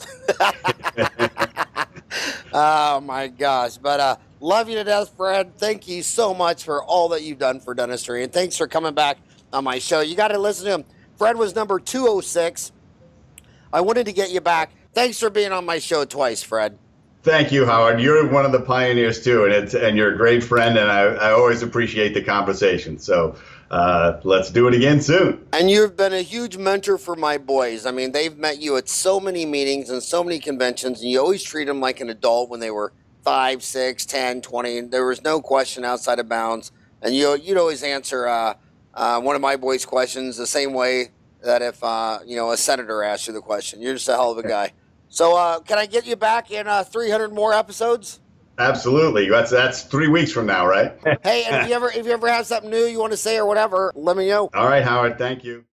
Oh my gosh. But love you to death, Fred. Thank you so much for all that you've done for dentistry, and thanks for coming back on my show. You got to listen to him. Fred was number 206. I wanted to get you back. Thanks for being on my show twice, Fred. Thank you, Howard. You're one of the pioneers too, and you're a great friend, and I always appreciate the conversation. So let's do it again soon. And you've been a huge mentor for my boys. I mean, they've met you at so many meetings and so many conventions, and you always treat them like an adult when they were 5, 6, 10, 20. There was no question outside of bounds, and you'd always answer one of my boys' questions the same way that if a senator asked you the question. You're just a hell of a guy. So can I get you back in 300 more episodes? Absolutely. That's 3 weeks from now, right? Hey, and if you ever have something new you want to say or whatever, let me know. All right, Howard. Thank you.